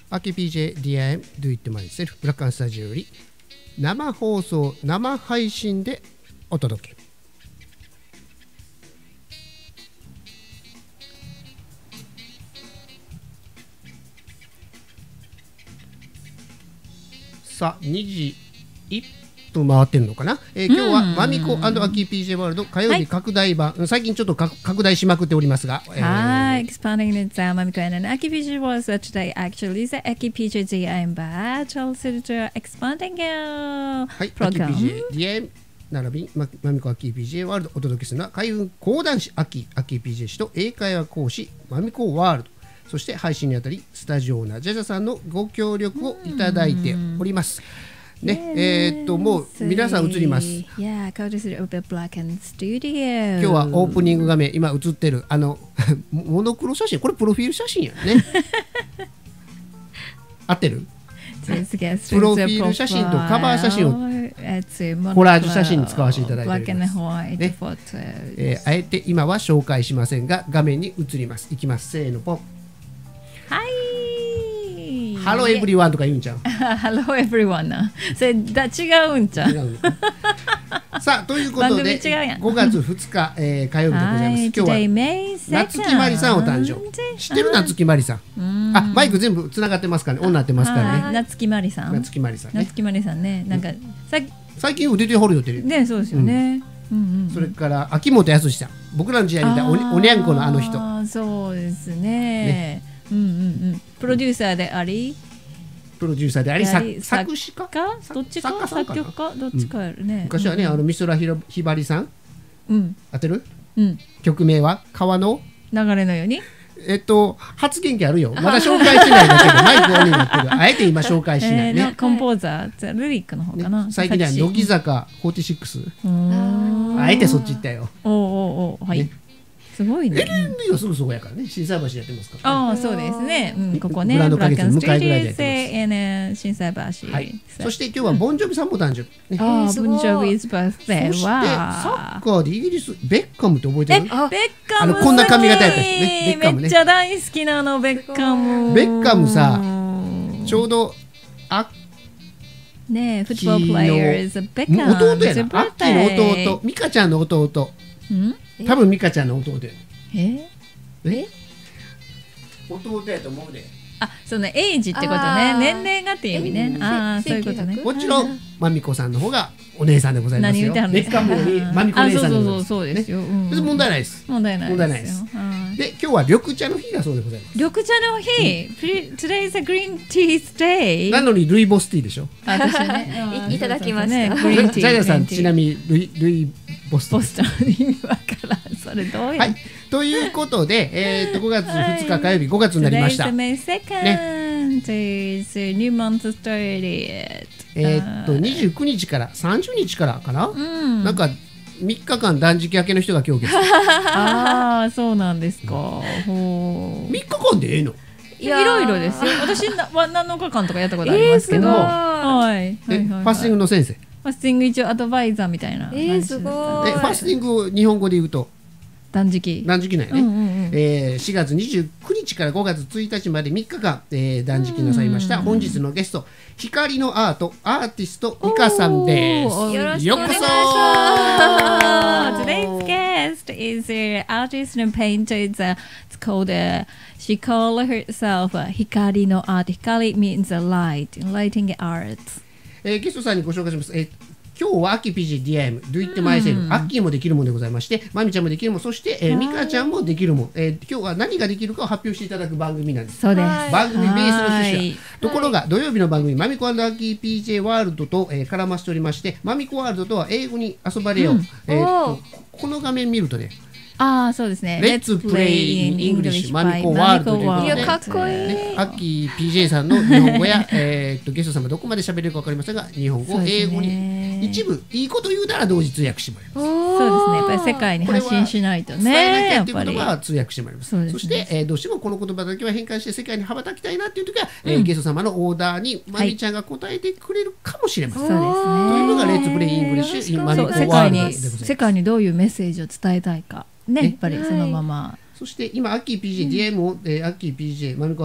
アキ PJ、DIM、Do It Myself、ブラックアンスタジオより生放送、生配信でお届け。さあ、2時1分回ってるのかな。今日はマミコ&アキ PJ ワールド火曜日拡大版、最近ちょっと拡大しまくっておりますが、 expanding the Mamiko and Aki PJ was today actually the Aki PJ DIM batch also to expanding your はい、アキ PJ、DIM 並びにマミコ・アキ PJ ワールドお届けするのは海運講談師アキ PJ 氏と英会話講師マミコワールド、そして配信にあたりスタジオオーナージャジャさんのご協力をいただいておりますね。もう皆さん映ります。 今日はオープニング画面今映ってるモノクロ写真、これプロフィール写真やね合ってる？プロフィール写真とカバー写真をコラージュ写真に使わせていただいております、ね。あえて今は紹介しませんが画面に映ります。いきます、せーのポン。 はい、 ハローエブリワンとか言うんちゃう？ ハローエブリワンな。それだ違うんちゃう？ さあということで5月2日、火曜日でございます。今日は夏木マリさんお誕生。知ってる？夏木マリさん。あ、マイク全部つながってますからね。オンなってますからね。 夏木マリさん。 夏木マリさんね。 夏木マリさんね。なんか最近出てはるよてね。そうですよね。 それから秋元康さん。僕らの時代にいたおにゃんこのあの人。 そうですね。プロデューサーであり作詞家どっちか作曲家どっちかやるね。 昔はね美空ひばりさん当てる？曲名は川の流れのように。 発言権あるよ。まだ紹介しないだけどマイクオンになってる。あえて今紹介しないね。 コンポーザーリリックの方かな。 最近では乃木坂46。あえてそっち行ったよ。 はい。すごいね。 LNB はすぐそこやからね。心斎橋やってますから。 ああ、そうですね。ここね。 グランド花月向かいぐらいでやってます。心斎橋。はい。 そして今日はボンジョビさんも誕生日。 ああ、ボンジョビ 's birthday は。 そしてサッカーでイギリスベッカムって覚えてる？ ベッカム。 こんな髪型やった人ね。ベッカムね。 めっちゃ大好きなのベッカム。 ベッカムさ、ちょうどね、フットボールプレイヤーズベッカム。 弟やな。アッキーの弟、ミカちゃんの弟。多分ミカちゃんの弟や。弟やと思うで。 あ、そのエイジってことね。年齢がっていう意味ね。ああ、そういうことね。 もちろんマミコさんの方がお姉さんでございますよ。ベッカムよりマミコ姉さんでございます。 そうですよ。 問題ないです。 問題ないです。 で、今日は緑茶の日だそうでございます。 緑茶の日。Today is a green tea day。 なのにルイボスティーでしょ。 私ね。 いただきました。 ジャジャさんちなみにルイボスティー。 ボストン意味わからん。それどうや。 はい。ということで、5月2日火曜日5月になりました。 May 2nd is a new month started。 29日から30日からかな。なんか3日間断食明けの人が今日です。 ああ、そうなんですか。 3日間でええの？ いろいろですよ。私は7日間とかやったことありますけど。はい。 ファスティングの先生。 ファスティング一応アドバイザーみたいな。 すごい。 ファスティングを日本語で言うと断食なんやね。4月29日から5月1日まで3日間断食なさいました。本日のゲスト光のアートアーティストミカさんです。 よろしくお願いします。 Today's guest is an artist and painter. It's called she called herself 光のアート。光 means light, lighting arts。 ゲストさんにご紹介します。今日はアキ PG、DIM、Do It Myself、アッキーもできるもんでございまして、マミちゃんもできるもん、そして、ミカちゃんもできるもん、今日は何ができるかを発表していただく番組なんです。 そうです。 番組ベースの趣旨は。ところが、土曜日の番組、マミコ&アッキー PJ ワールドと、絡ましておりまして、マミコワールドとは英語に遊ばれよう。この画面見るとね、 ああ、そうですね。 Let's play in English マミコワールドということで、 いやかっこいい。 アッキー PJ さんの日本語やゲストさんがどこまで喋れるか分かりませんが、日本語、英語に一部いいこと言うなら同時通訳してもらいます。 そうですね。やっぱり世界に発信しないとね。 伝えなきゃっていう言葉は通訳してもらいます。 そして、どうしてもこの言葉だけは変換して世界に羽ばたきたいなっていう時は、ゲスト様のオーダーにマミちゃんが答えてくれるかもしれません。 そうですね。 というのが Let's play in English マミコワールドでございます。 世界にどういうメッセージを伝えたいか。ね、やっぱりそのまま。 そして今アッキー PJ、DM をアッキー PJ マミコ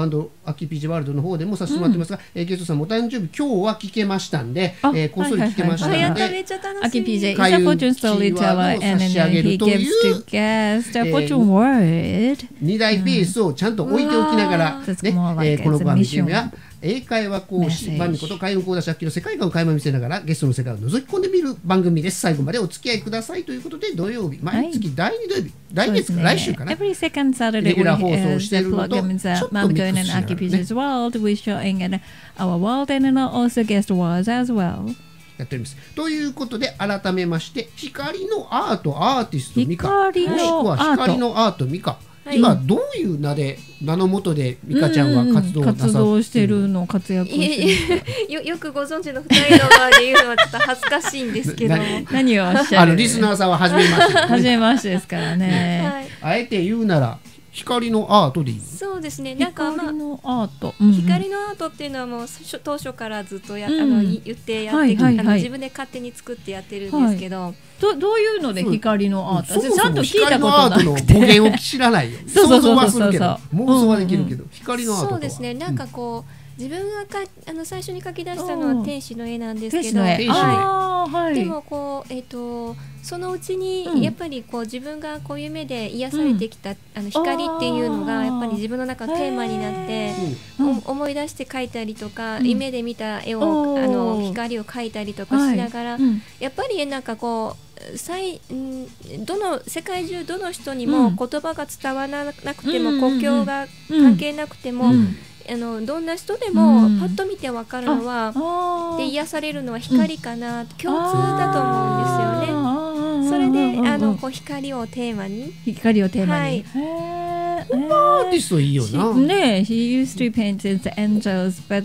アキ PG ワールドの方でもさせてもらってますが、ゲストさんもお誕生日今日は聞けましたんで、こっそり聞けましたので、 やっためっちゃ楽しみ。 Aki PJ is 開 a 運 fortune キーワードを storyteller, and 差し上げ then る he という gives to guests a fortune word. 2台ベースをちゃんと置いておきながら、ね That's more like この it's a 番組 mission. は英会話講師 Message まみこと開運講談師アッキーの世界観を垣間見せながらゲストの世界を覗き込んでみる番組です。最後までお付き合いくださいということで、土曜日毎月第2土曜日、来月か来週かな、 Every second Saturday レギュラー we 放送 has してい the るのと program is ちょっと Mom ミッ Going ク and スしながら Aki ね PJ's World. We're showing our world and also guest words as well. やっております。ということで改めまして、光のアートアーティストミカ、もし光のくはアート光のアートミカ、 はい今どういう名の下でミカちゃんは活動をなさ活動してるの、活躍してるよくご存知の2人の側で言うのはちょっと恥ずかしいんですけど、 何をおっしゃるリスナーさんは初めまして、 初めましてですからね。 はい、 あえて言うなら光のアートでいいの？ そうですね。なんか光のアート、 光のアートっていうのはもう当初からずっと言ってやって、 はいはいはい自分で勝手に作ってやってるんですけど、 どういうので光のアート、 そもそもちゃんと聞いた光のことなくアートの語源を知らないよ。 そうそうそうそう想像はするけど、妄想はできるけど、光のアートとは。 そうですね。なんかこう自分が最初に描き出したのは天使の絵なんですけど、 天使の絵、 天使の絵はい、 でもこうそのうちにやっぱりこう自分がこういう目で癒されてきた、光っていうのがやっぱり自分の中のテーマになって、思い出して描いたりとか、夢で見た絵を光を描いたりとかしながら、やっぱりなんかこう世界中どの人にも言葉が伝わらなくても、国境が関係なくても、どんな人でもパッと見て分かるのは、で癒されるのは光かな、共通だと思うんですよね。それでこう光をテーマに、 光をテーマに、 はい、 アーティストいいよな。 ね、she used to paint the angels, but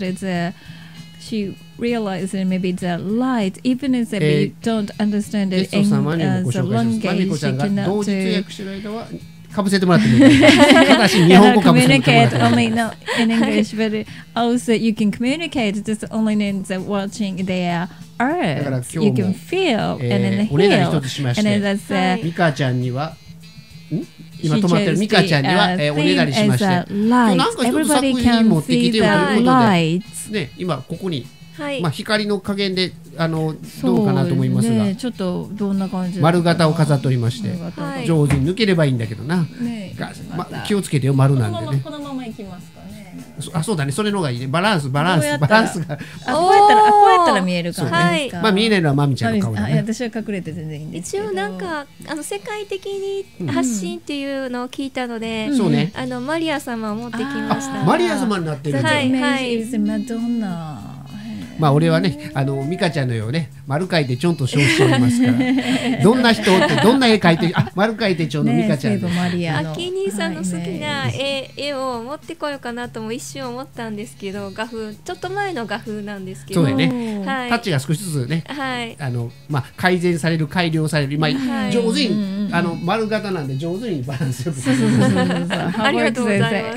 she realized that maybe the light, even if we don't understand ゲ it スト様にも in ご the 紹介します。まみ language, こちゃ she んが cannot 同日訳してる間はかぶせてもらってもいい。ただし日本語かぶせてもら communicate って only not in English, but also you can communicate just only in the watching their だから art. 今 You 日も can feel and then おねだり heal, 一つしまし and then て、 that's ミカちゃんには今止まってるミカちゃんにはおねだりしまして、なんか一つ Everybody 作品 can 持ってき see て the よということで、 lights. ね、今ここに、 はい、 光の加減でどうかなと思いますが、 ちょっとどんな感じ丸型を飾っておりまして、 はい上手に抜ければいいんだけどな、気をつけてよ、丸なんでね。 このままいきますかね。 そうだね、それの方がいいね。バランスがこうやったら見える感じですか。 まあ見えないのはまみちゃんの顔だね。 私は隠れて全然いいんですけど。 一応なんか世界的に発信っていうのを聞いたので、 そうね。 マリア様を持ってきました。 マリア様になってるんだ。 はいはい。 マドンナ。 まあ俺はね、ミカちゃんのようね、丸書いてちょんと称しておりますからどんな人ってどんな絵描いてる、丸書いてちょんのミカちゃんで、 アッキー兄さんの好きな絵を持ってこようかなとも一瞬思ったんですけど、画風ちょっと前の画風なんですけど、 そうだね、 はい、 タッチが少しずつね、 はい、 まあ、改善される改良される、まあはい、 上手に丸型なんで上手にバランスよくありがとうございます。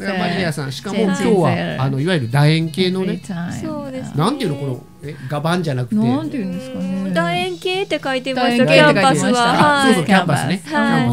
マリアさん、しかも今日はいわゆる楕円形のね、 そうですね、 なんていうのこの画板じゃなくて、 なんていうんですかね、 楕円形って書いてました。キャンパスは、 そうそう、キャンパスね、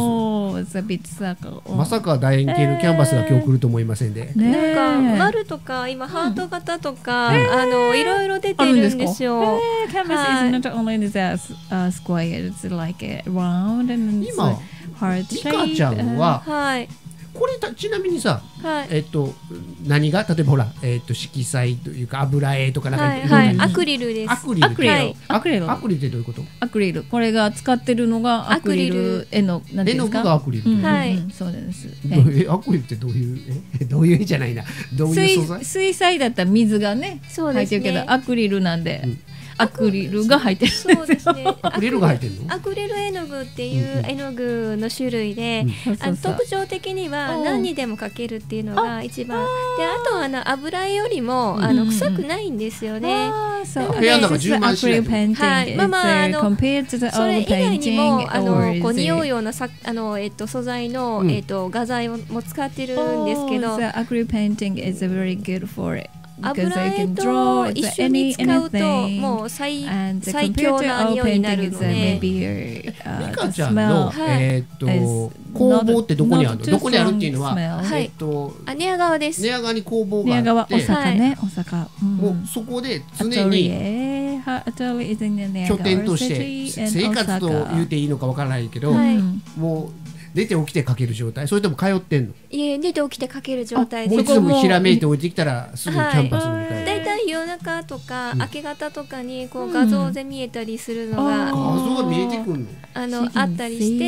まさか楕円形のキャンバスが今日来ると思いませんで、 なんか丸とか今ハート型とかいろいろ出てるんですよ。 キャンバス is not only the square, it's like a round and it's heart shape. ミカちゃんは、 はい。 これちなみにさ、 はい、 何が例えばほら、色彩というか油絵とかなんか、 はいはい、アクリルです。 アクリルってどういうこと？ アクリル、これが使ってるのがアクリル絵のなんていうんですか？ 絵の具がアクリル。 はい、 そうです。 アクリルってどういう絵じゃないな。どういう素材？ 水彩だったら水がね入ってるけど、アクリルなんで。アクリルが入ってる。 そうですね。 アクリルが入ってるの？ アクリル絵の具っていう絵の具の種類で、特徴的には何にでも描けるっていうのが一番。で、あと油絵よりも臭くないんですよね。 部屋の中充満しない。 はい。まあまあそれ以外にもこう匂うような素材の画材も使ってるんですけど。 Acrylic painting is very good for 油絵 can と draw 一 it's 緒に使うと anything もう最 and the 最強 computer な or 匂いにな painting る is ので maybe ミ the カちゃんの smell 工房ってどこにあるの？ not どこにあるっていうの too は strong smell はい寝屋川です寝屋川に工房宮川大があって、 阪ね大阪もうそこで常にアトリエ is in the 拠 Niagara 点として City and 生活と言うていいのかわからないけど、 はいもう出て起きて描ける状態、それとも通ってんの？ いえ寝て起きて描ける状態もういですつでもひらめいて降りてきたらすぐキャンパスに向かえる。 だいたい夜中とか明け方とかにこう画像で見えたりするのが、 画像が見えてくるの？ あったりして、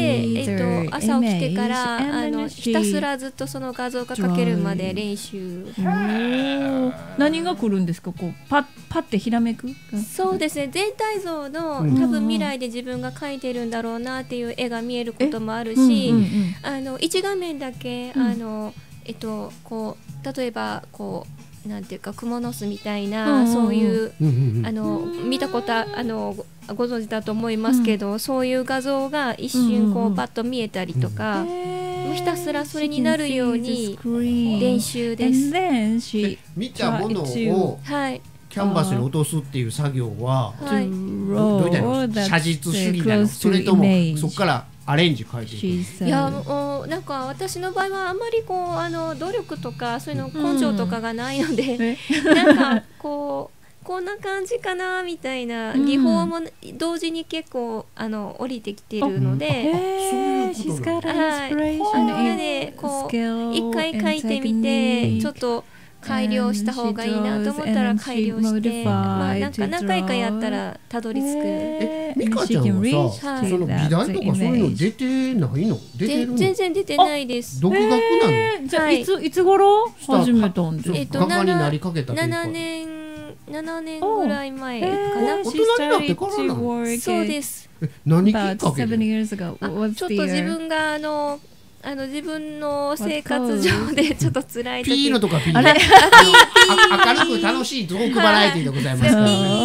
朝起きてから image ひたすらずっとその画像が描けるまで練習。 何が来るんですか？こうパッてひらめく？ そうですね、全体像の、多分未来で自分が描いてるんだろうなっていう絵が見えることもあるし、一画面だけこう例えばこうなんていうか蜘蛛の巣みたいな、そういう見たことご存知だと思いますけど、そういう画像が一瞬こうパッと見えたりとか、もうひたすらそれになるように練習です。 見たものをはいキャンバスに落とすっていう作業は、 はいどういったの？写実主義なの？それともそこからアレンジ変えていく？ いやもうなんか私の場合はあんまりこう努力とかそういうの根性とかがないので、なんかこんな感じかなみたいな技法も同時に結構降りてきてるので、みんなでこう一回描いてみてちょっと改良した方がいいなと思ったら改良して、なんか何回かやったらたどり着く。 ミカちゃんはさ、その美大とかそういうの出てないの？出てるの？ 全然出てないです。 独学なの？ じゃあいつ頃始めたんですか？ 画家になりかけたというか。 7年ぐらい前かな。 大人になってからなの？ そうです。 何きっかけで？ ちょっと自分が自分の生活上でちょっと辛い時、 ピーのとかピー、明るく楽しいトークバラエティーでございます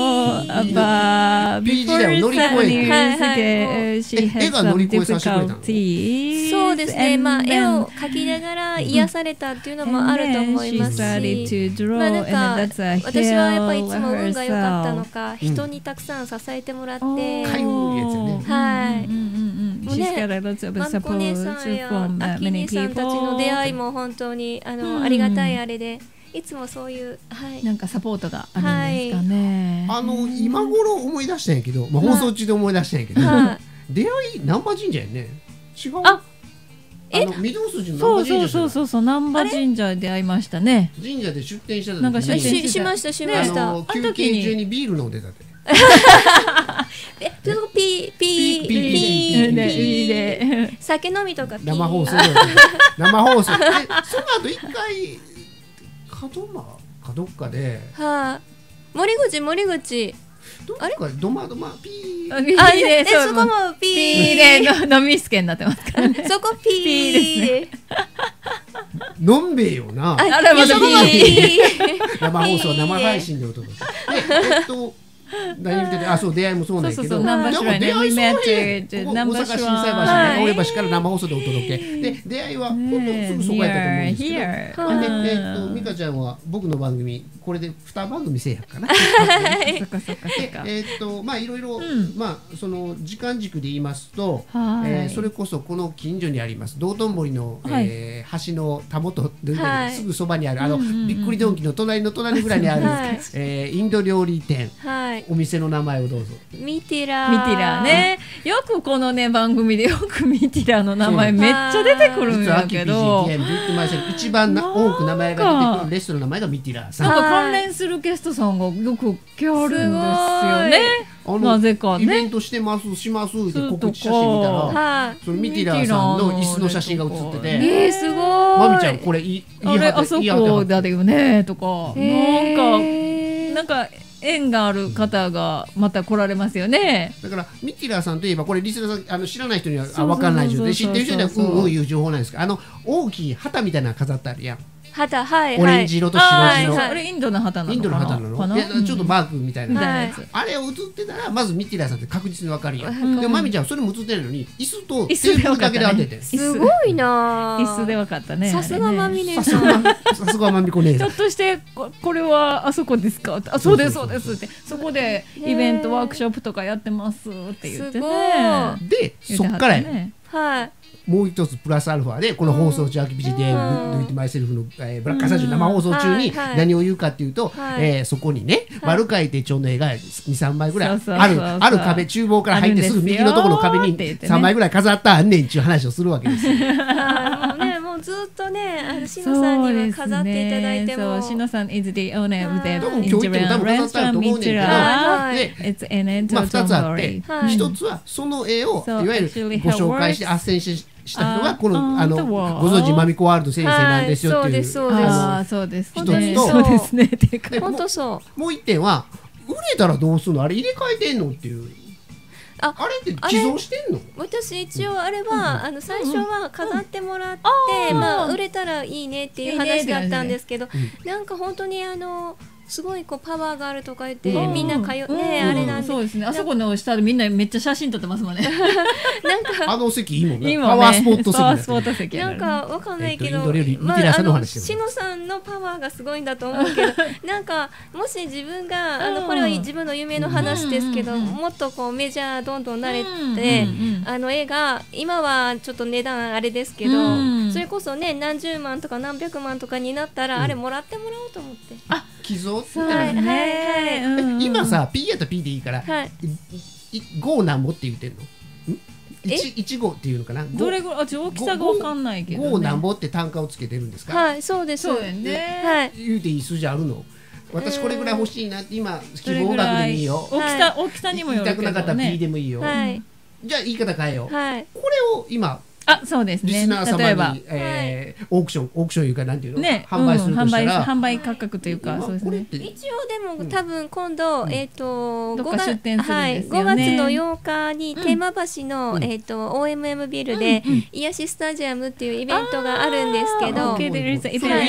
から、ピー時代を乗り越えて、絵が乗り越えさせてくれたの？ そうですね、絵を描きながら癒されたっていうのもあると思いますし、なんか私はやっぱりいつも運が良かったのか、人にたくさん支えてもらって、 かゆいやつね。 はい。マミコ姉さんやアキ姉さんたちの出会いも本当にありがたいあれで、いつもそういうなんかサポートがあるんですかね。 今頃思い出したんやけど、放送中で思い出したんやけど、出会い難波神社やね。違う？御堂筋の難波神社。 そう難波神社で出会いましたね。 神社で出店した時なんか出店しました。 休憩中にビール飲んでたで。 ちょっとピーで酒飲みとか生放送生放送その後一回どっかで森口どっかドマピーそこもピーで飲みすけになってますからね。 そこピーですね。 飲んべえよな。 そこもピー生放送生配信でお届け何言ってて、そう出会いもそうなんやけど、でも出会いそうね、大阪心斎橋中折橋から生放送でお届けで、出会いは本当すぐそこやったと思うんですけど、ミカちゃんは僕の番組これで2番組制やかな。いろいろその時間軸で言いますと、それこそこの近所にあります道頓堀の橋のたもとすぐそばにあるびっくりドンキの隣の隣ぐらいにあるインド料理店。お店の名前をどうぞ。 ミティラね。よくこのね番組でよくミティラの名前めっちゃ出てくるんだけど、 一番多く名前が出てくるレストランの名前がミティラさん。 なんか関連するゲストさんがよく来あるんですよね。なぜかね。 イベントしてますしますって告知写真見たら、そのミティラさんの椅子の写真が写ってて、 すごい。 マミちゃんこれあそこだよねとか、なんか縁がある方がまた来られますよね。 だからミティラさんといえばこれリスナーさん知らない人には分からない状態で、知ってる人にはいう情報なんですけど、大きい旗みたいなの飾ってあるやん。 旗、はいオレンジ色と白地の、 はいあれインドの旗なのかな。 インドの旗なのかな。 いやちょっとマークみたいな、 みたいなやつ。 あれを映ってたらまずミッティラーさんって確実に分かるやん、 うんでもマミちゃんはそれも映ってないのに椅子とテ椅子でーブルだけで当てて、 すごいな椅子で分かったね。 さすがマミね。 ネさすがさすがマミコ姉さんちょっとしてこれはあそこですか。あ、そうですそうですって。そこでイベントワークショップとかやってますって言ってね。 でそっからや、 ね。 はいもう一つプラスアルファでこの放送中アキピジで「Do It Myself」のブラックアサジュ生放送中に何を言うかっていうとそこにね丸書いて帳の絵が 2,3 枚ぐらいある壁、厨房から入ってすぐ右のところの壁に3枚ぐらい飾ったあんねんっていう話をするわけですよ。 もうずっとねしのさんには飾っていただいても、 しのさん is the owner of the 多分今日言っても多分飾ってあると思うねんけど、で It's in it, まあ2つあっ don't て worry. 一つはその絵をい So わゆる actually ご紹介して斡旋した人がこのご存知マミコワールド先生なんですよっていうそうです一つと、 そうですねってか本当そう。 もう一点は売れたらどうするの、あれ入れ替えてんのっていう、あれって寄贈してんの。 私一応あれは最初は飾ってもらってまあ売れたらいいねっていう話だったんですけど、なんか本当にすごいこうパワーがあるとか言ってみんな通ってねあれなんで、 そうですね。あそこの下でみんなめっちゃ写真撮ってますもんね。 なんかあの席いいもんね。 いいもんね。 パワースポット席パワースポット席なんかわかんないけど、 インド料理見てらっしゃるの話しのさんのパワーがすごいんだと思うけど、なんかもし自分がこれは自分の夢の話ですけど、もっとこうメジャーどんどん慣れて、絵が今はちょっと値段あれですけど、それこそね何十万とか何百万とかになったらあれもらってもらおうと思って。 寄贈って今さ P やったら P でいいから5なんぼって言ってんの？1号っていうのかな。 どれぐらい大きさが分かんないけど、ね、 5なんぼって単価をつけてるんですか？ はいそうです。 そうやね。 はい。 言うていい数字あるの？私これぐらい欲しいなって今希望額でもいいよ。 大きさにもよるけどね。 言いたくなかったら P でもいいよ。 はい。 じゃあ言い方変えよう。 はい。 これを今そうですね。 リスナー様にオークションいうかなんていうの販売するとしたら販売価格というかそうですね。 一応でも多分今度どっか出店するんです 5 よね。 月の8日に天満橋のOMM ビルで癒しスタジアムっていうイベントがあるんですけど、 5月の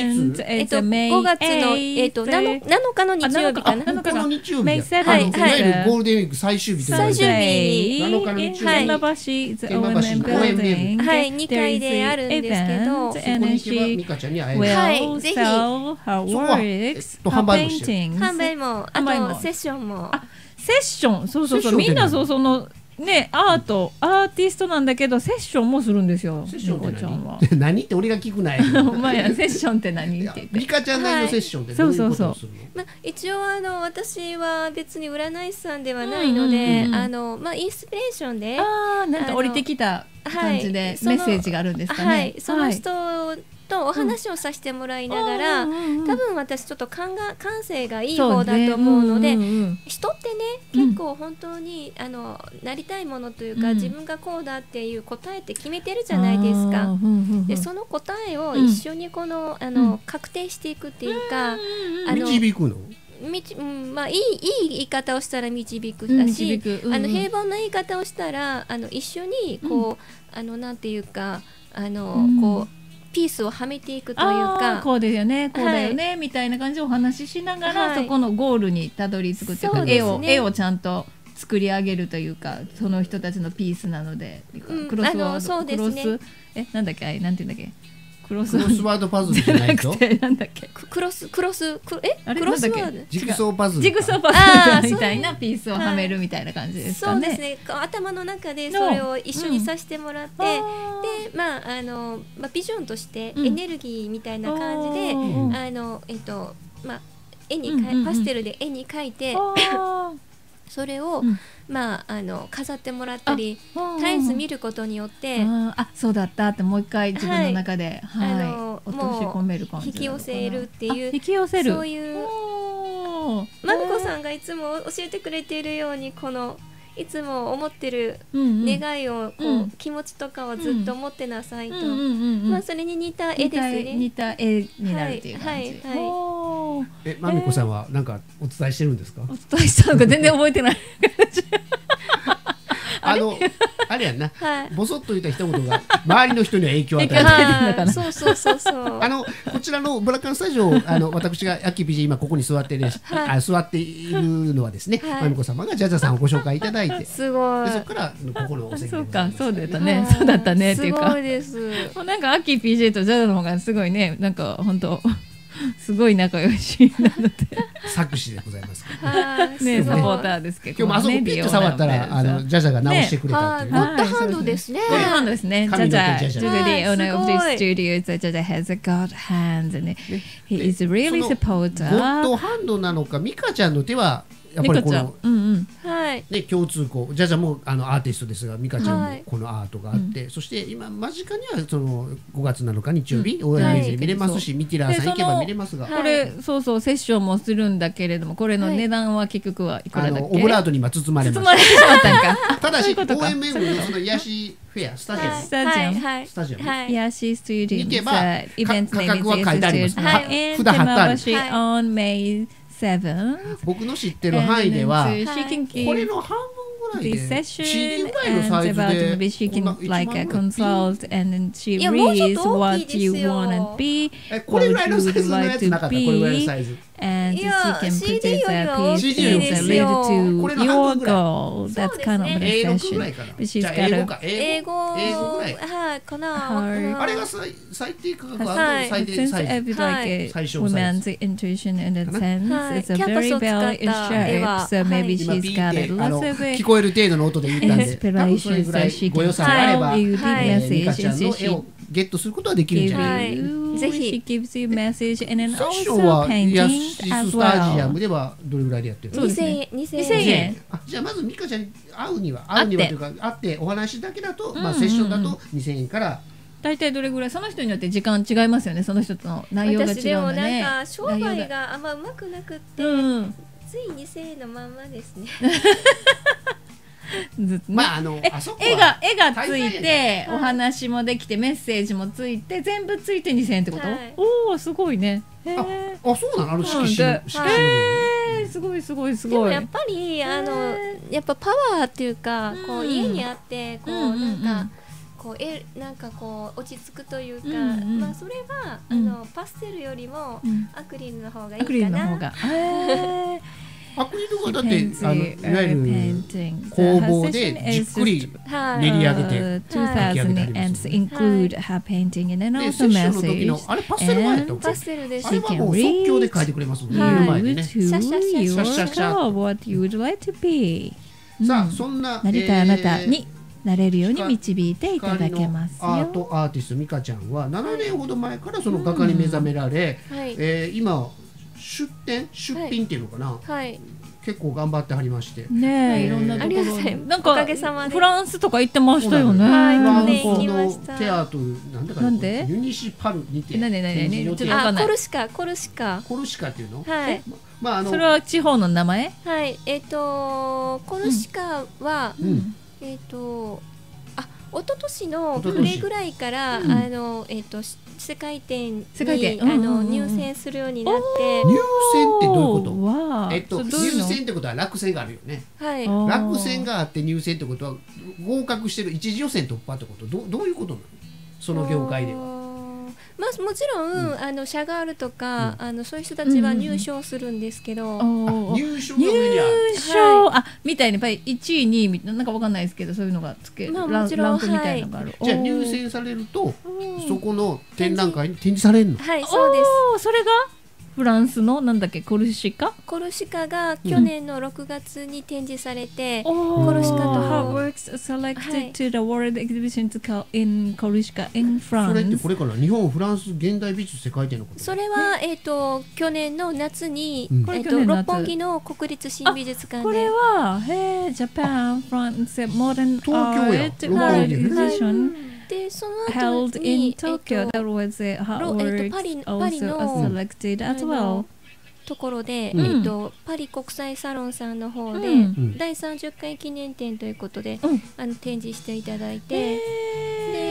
7日の日曜日かな。 7日の日曜日。 はいいわゆるゴールデンウィーク最終日という最終日に 7日の日曜日天満橋 OMM building。 はい、2階であるんですけど、 そこに行けばミカちゃんに会える。 はい、ぜひ販売もしてる。 販売も、あとセッションも。 セッション、そうみんなそのねアーティストなんだけどセッションもするんですよ。 セッションちゃんは。 何って俺が聞くない。 お前やセッションって何って言って。 ミカちゃんなりのセッションってどういうことをするの？ まあ一応私は別に占い師さんではないので、まあインスピレーションで、 なんか降りてきた感じでメッセージがあるんですかね。 はい、その人とお話をさせてもらいながら、多分私ちょっと感性がいい方だと思うので、人ってね結構本当になりたいものというか、自分がこうだっていう答えって決めてるじゃないですか。でその答えを一緒に確定していくっていうか、 導くの？ まあいい言い方をしたら導くだし、平凡な言い方をしたら一緒にこうなんていうかこうピースをはめていくというか、 こうですよね、こうだよね、みたいな感じでお話ししながら、そこのゴールにたどり着くというか、絵をちゃんと作り上げるというか、その人たちのピースなので、クロスワード、なんだっけ、なんていうんだっけ、クロスワードパズルじゃないと、 なんだっけ、 クロスワード、 ジグソーパズルみたいなピースをはめるみたいな感じですかね。 そうですね。頭の中でそれを一緒にさせてもらって、でまあビジョンとしてエネルギーみたいな感じでまあパステルで絵に描いて。それを、まあ飾ってもらったり、絶えず見ることによって、 そうだったってもう一回自分の中で、落とし込める感じ、 引き寄せるっていう、そういうまみこさんがいつも教えてくれているように、このいつも思ってる願いを気持ちとかをずっと持ってなさいと、まあそれに似た絵ですね。 似た絵になるっていう感じ。 まみこさんは何かお伝えしてるんですか？ お伝えしたのか全然覚えてない。 あれやんな、ボソッと言った一言が周りの人には影響を与える。 そうそうそうそう。 こちらのブラッカンスタジオ、私がアッキー PJ 今ここに座っているのはですね、まみこ様がジャジャさんをご紹介いただいて、 すごい。 でそこからここのお席。 そうか、そうだったね、そうだったねっていうか。 すごいです。 もうなんかアッキー PJ とジャジャの方がすごいね、なんか本当。すごい仲良しなので作詞でございますね、サポーターですけど、 今日もあそこピッと触ったらジャジャが直してくれたっていう。 ゴッドハンドですね。 ゴッドハンドですね。ジャジャ、the owner of the studio, Jaja has a god hand, and he is really supporter. ゴッドハンドなのか、ミカちゃんの手はやっぱりこの共通項、ジャジャもアーティストですが、ミカちゃんもこのアートがあって、そして今間近にはその5月7日日曜日応援で見れますし、ミティラーさん行けば見れますが、 これそうそうセッションもするんだけれども、これの値段は結局はいくらだっけ？ オブラートに今包まれました。 包まれてしまったんか。 ただし OMM のその癒しフェアスタジアム癒しスタジアム行けばイベント価格は書いてあります。札貼ってある。 on May 7th. 僕の知ってる範囲ではこれの半分ぐらいで CD ぐらいのサイズで she can like consult and then she reads what you wanna be, これぐらいのサイズのやつなかった。これぐらいのサイズ。 And she can put it a piece related to your goal. That's kind of an obsession. But she's got a 英語かな。 あれが最低価格は最低サイズ。Like woman's intuition in a sense, it's a very bell in shape. So maybe she's got a little bit 聞こえる程度の音で言ったんで、多分それぐらいご予算があれば、ミカちゃんの絵をゲットすることはできるんじゃないか。 ぜひ。 She gives you message and then セッションは also 癒 painting しス as タジア well. ムではどれぐらいでやってるの 2000円。 じゃあまずミカちゃんに会うにはというか会ってお話だけだと、まあセッションだと2000円から大体どれぐらい、その人によって時間違いますよね。その人との内容が違うので。 私でもなんか商売があんまうまくなくって、つい2000円のまんまですね。 まあ絵がついてお話もできてメッセージもついて全部ついて2000円ってこと？おお、すごいね。 そうなの？色紙すごいすごいすでもごい。 やっぱりやっぱパワーっていうか、こう家にあってこうなんかこうなんかこう落ち着くというか、まあそれはパステルよりもアクリルの方がいいかな。 アクリルの方が。 アクリルがだっていわゆる工房でじっくり練り上げて 2000 and include her painting and then でセ also ッションの時 message のあれパステル前やったパステルです。 あれはもう即興で書いてくれますもんね。目の前でね。 to your what you would like to be さあそんななりたいあなたになれるように導いていただけますよ。 アーティストミカちゃんは7年ほど前からその画家に目覚められ、今出品っていうのかな、結構頑張ってはりましてねえ、いろんなところなんかおかげさまでフランスとか行ってましたよね。 フランス行きまのしたテアートなんだかなんでユニシパルにて何ちょっとわかんない。 コルシカコルシカっていうの、まあそれは地方の名前？ はいコルシカは一昨年の暮れぐらいから世界展に入選するようになって。 入選ってどういうこと？入選ってことは落選があるよね。落選があって入選ってことは合格してる一次予選突破ってこと？どういうことなの？その業界では。 まあもちろんシャガールとかそういう人たちは入賞するんですけど、 入賞が上にある。 入賞みたいにやっぱり1位2位なんかわかんないですけど、そういうのがつけランクみたいなのがある。 じゃあ入選されるとそこの展覧会に展示されるの？ はい、そうです。 それがフランスのなんだっけ、コルシカが去年の6月に展示されて、 コルシカと Her works selected to the world exhibition in コルシカ in France。 それってこれから日本フランス現代美術世界展のこと？ それは去年の夏に六本木の国立新美術館で。 これはJapan France Modern 東京や Art Exhibition でその held in Tokyo. That was her works パリ also の selected as well。 ところで、パリ国際サロンさんの方で、第30回記念展ということで、展示していただいて、で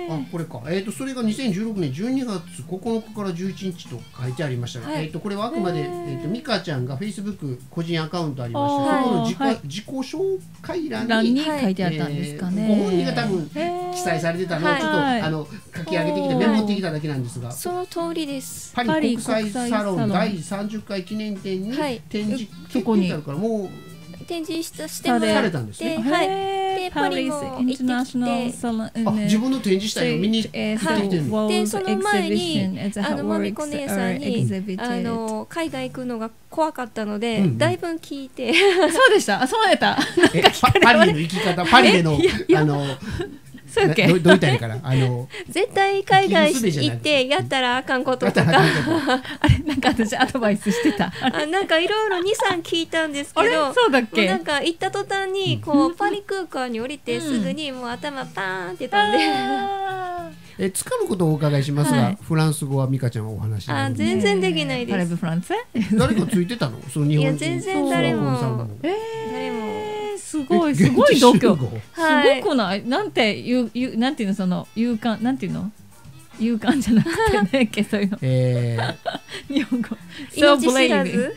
あ、これか。それが2016年12月9日から11日と書いてありましたが、これはあくまでミカちゃんが Facebook 個人アカウントありまして、そこの自己紹介欄に書いてあったんですかね。 ご本人が多分記載されてたのをちょっと書き上げてきてメモってきただけなんですが、 その通りです。 パリ国際サロン第30回記念展に展示決定あるからもう展示してもらって、でパリも行ってきて、 自分の展示したいの見に行ってきてるの。 でその前にまみこ姉さんに海外行くのが怖かったので、だいぶ聞いてそうでした。そうやった。 パリの行き方、パリでのどう言ったらいいかな、 絶対海外行ってやったらあかんこととかあれなんか私アドバイスしてた。 なんかいろいろ 2,3 聞いたんですけど、 そうだっけ。 なんか行った途端にこうパリ空港に降りてすぐにもう頭パーンって飛んでつかむことをお伺いしますが、フランス語はミカちゃんはお話になるんですか。 全然できないです。 パレブフランス誰かついてたの？その日本人。 いや全然誰もすごい度胸。すごくない？なんていうの、その勇敢、なんていうの？勇敢じゃなくてね、そういうの。日本語。 命知らず。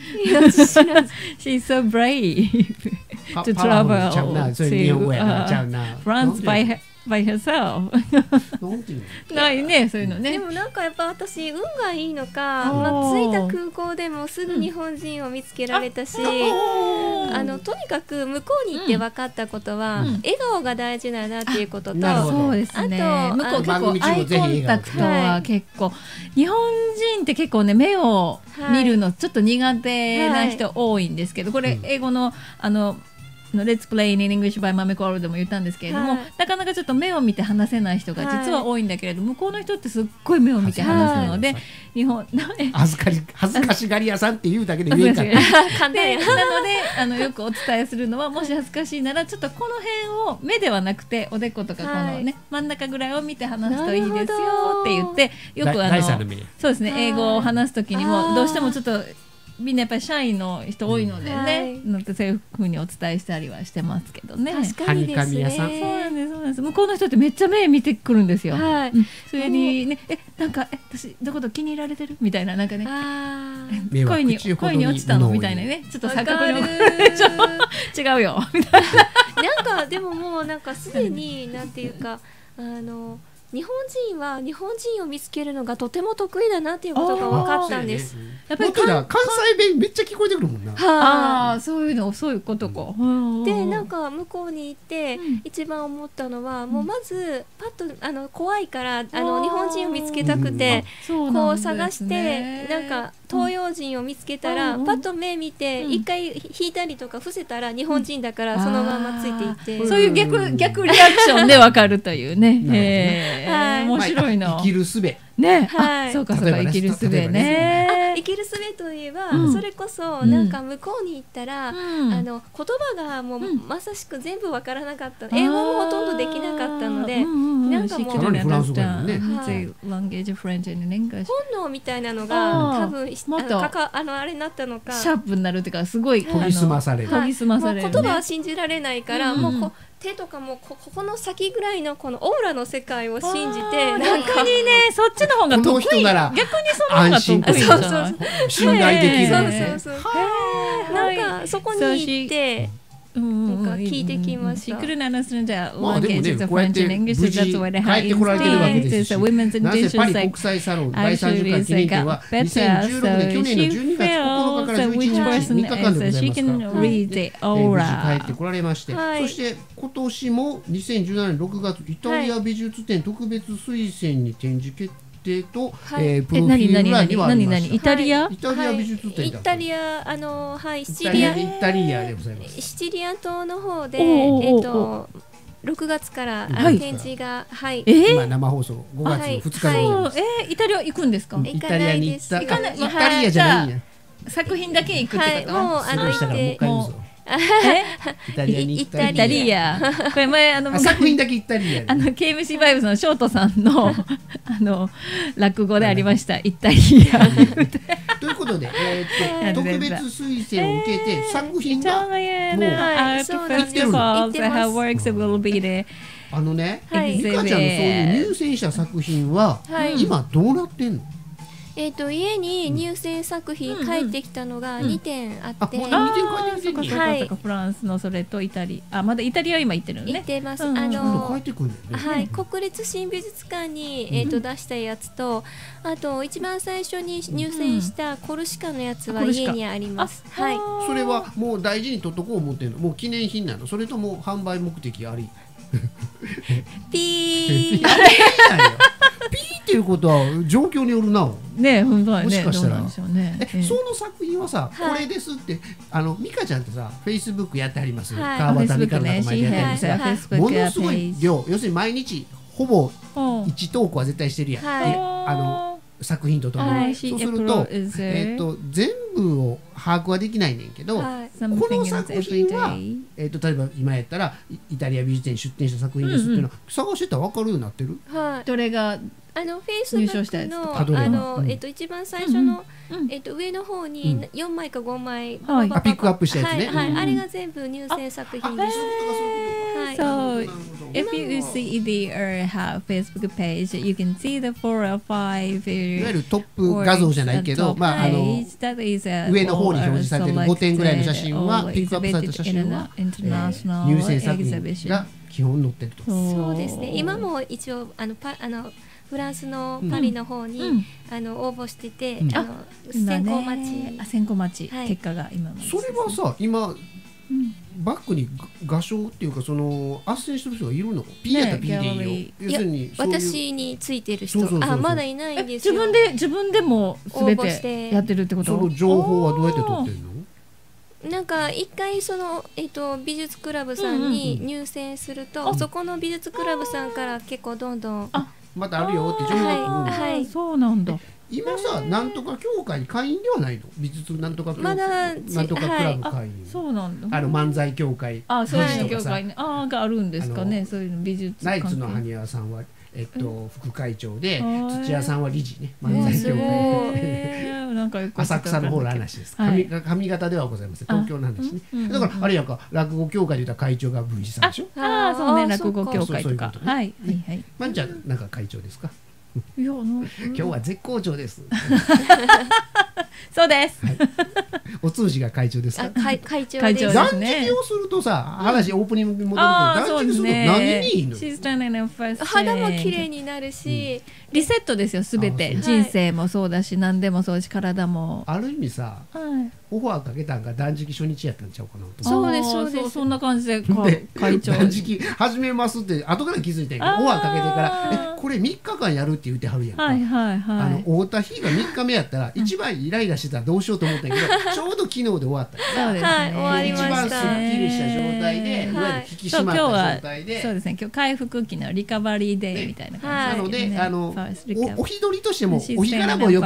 She's so brave to travel to France by herself ないね、そういうのね。 でもなんかやっぱ私運がいいのか、着いた空港でもすぐ日本人を見つけられたし、とにかく向こうに行って分かったことは、笑顔が大事だなっていうことと、 そうですね、向こう結構アイコンタクトは結構日本人って結構ね目を見るのちょっと苦手な人多いんですけど、これ英語のLet's Play in English by マメコワールでも言ったんですけれども、なかなかちょっと目を見て話せない人が実は多いんだけれども、向こうの人ってすっごい目を見て話すので、日本恥ずかしがり屋さんって言うだけで言えんからなのでよくお伝えするのは、もし恥ずかしいならちょっとこの辺を目ではなくておでことかこのね真ん中ぐらいを見て話すといいですよって言って、よくそうですね、英語を話す時にもどうしてもちょっとみんなやっぱり社員の人多いのでね、そういうふうにお伝えしたりはしてますけどね。 確かにですね。 そうなんです。向こうの人ってめっちゃ目見てくるんですよ。それにね、なんか私どこと気に入られてるみたいな、なんかね、恋に落ちたのみたいなね、ちょっと錯覚に違うよみたいな。 なんかでももうなんかすでになんていうか日本人は日本人を見つけるのがとても得意だなっていうことが分かったんです。 やっぱり関西弁めっちゃ聞こえてくるもんな。そういうことか。 でなんか向こうに行って一番思ったのは、もうまずパッと怖いから日本人を見つけたくてこう探して、なんか東洋人を見つけたらパッと目見て一回引いたりとか伏せたら日本人だからそのままついていって、 そういう逆リアクションで分かるというね。面白いの。 生きる術ね。そうかそうか、生きる術ね。 生きる術といえば、それこそなんか向こうに行ったら言葉がもうまさしく全部わからなかった、英語もほとんどできなかったので、なんかもうフランス語やね。 本能みたいなのが多分あれになったのか、 シャープになるっていうか、すごい研ぎ澄まされる。 言葉は信じられないから、もう手とかもここの先ぐらいのこのオーラの世界を信じて、 なんかにね、そっちの方が得意。逆にその方が得意じゃない。 信頼できる。 なんかそこに行ってなんか聞いてきました。 まあでもね、こうやって無事帰ってこられてるわけですし、なぜパリ国際サロン第30回記念展は2016年去年の12月9日から11日3日間でございますが、無事帰ってこられまして、そして今年も2017年6月イタリア美術展特別推薦に展示決定と、プロフィール欄にはありました。 イタリア美術展だった。 イタリアシチリアでございます。 シチリア島の方で6月から展示が今生放送5月の2日でございます。 イタリア行くんですか？ イタリアに行った。イタリアじゃないんや。 作品だけ行くってこと？ もう行って。 イタリアに行ったイタリア。これ前作品だけイタリア。 KMC バイブスのショートさんの落語でありましたイタリア。 ということで特別推薦を受けて作品がもう行ってるの。 ね、 はい、 美香ちゃんのそういう入選した作品は、今どうなってんの？ 家に入選作品帰ってきたのが2点あって、 もう2点帰ってきてんねや。 はい、フランスのそれとイタリア、まだイタリアは今行ってるのね。 行ってます。 帰ってくるんだよね。 はい、国立新美術館に出したやつと、あと一番最初に入選したコルシカのやつは家にあります。はい。 それはもう大事に取っとこう思ってるの？もう記念品なの？それとも販売目的あり？ ピー。 ピーっていうことは状況によるな。 ね、本当はね。 もしかしたら。 その作品はさ、これですって美香ちゃんってさ、フェイスブックやってあります。 川端美香の仲間でやってありますが、ものすごい量、要するに毎日ほぼ1投稿は絶対してるやん。作品とともに。そうすると全部を把握はできないねんけど、この作品は例えば今やったらイタリア美術展に出展した作品ですっていうの探してたら分かるようになってる。 どれがフェイスブックの一番最初の上の方に4枚か5枚ピックアップしたやつね。 あれが全部入選作品です。 So if you see the Facebook page, you can see the 4 or 5. いわゆるトップ画像じゃないけど、上の方に表示されている5点ぐらいの写真はピックアップされた写真は入選作品が基本載ってると。 そうですね。今も一応フランスのパリの方に応募してて、選考待ち結果が今。 それはさ、今バックに画商っていうかその斡旋してる人がいるの？ P やったら P でいいよ。要するに私についてる人まだいないんですよ。 自分でも全てやってるってこと？ その情報はどうやって取ってるの？ なんか一回その美術クラブさんに入選すると、そこの美術クラブさんから結構どんどんまたあるよって情報が来る。 はい、そうなんだ。 今さ、なんとか協会に会員ではないの？美術なんとか協会、なんとかクラブ会員。 そうなんだ。 漫才協会、 そういう協会ね、があるんですかね。そういうの美術。 ナイツの埴輪さんは副会長で、土屋さんは理事ね、漫才協会。浅草の方の話です。上方ではございません。東京の話ね。だからあれやんか、落語協会で言ったら会長が文枝さんでしょ。 そうね、落語協会とか。はいはい。 まんちゃんなんか会長ですか？ いや、 今日は絶好調です。 そうです。 お通じが会長ですか？ 会長です。 断食をするとさ、話オープニングに戻るけど、断食すると何にいいの？ 肌も綺麗になるし、 リセットですよ、すべて。人生もそうだし、何でもそうだし、体も。 ある意味さ、オファーかけたんが断食初日やったんちゃうかなと。 そうですそうです。 そんな感じで会長断食始めますって後から気づいたんやけど、オファーかけてからこれ3日間やるって言ってはるやんか。会った日が3日目やったら一番イライラしてたらどうしようと思ったんやけど、ちょうど昨日で終わったそうですね。 終わりました。 一番すっきりした状態で、いわゆる引き締まった状態で。 そうですね。今日回復期のリカバリーデーみたいな感じで。 なのでお日取りとしてもお日柄もよく。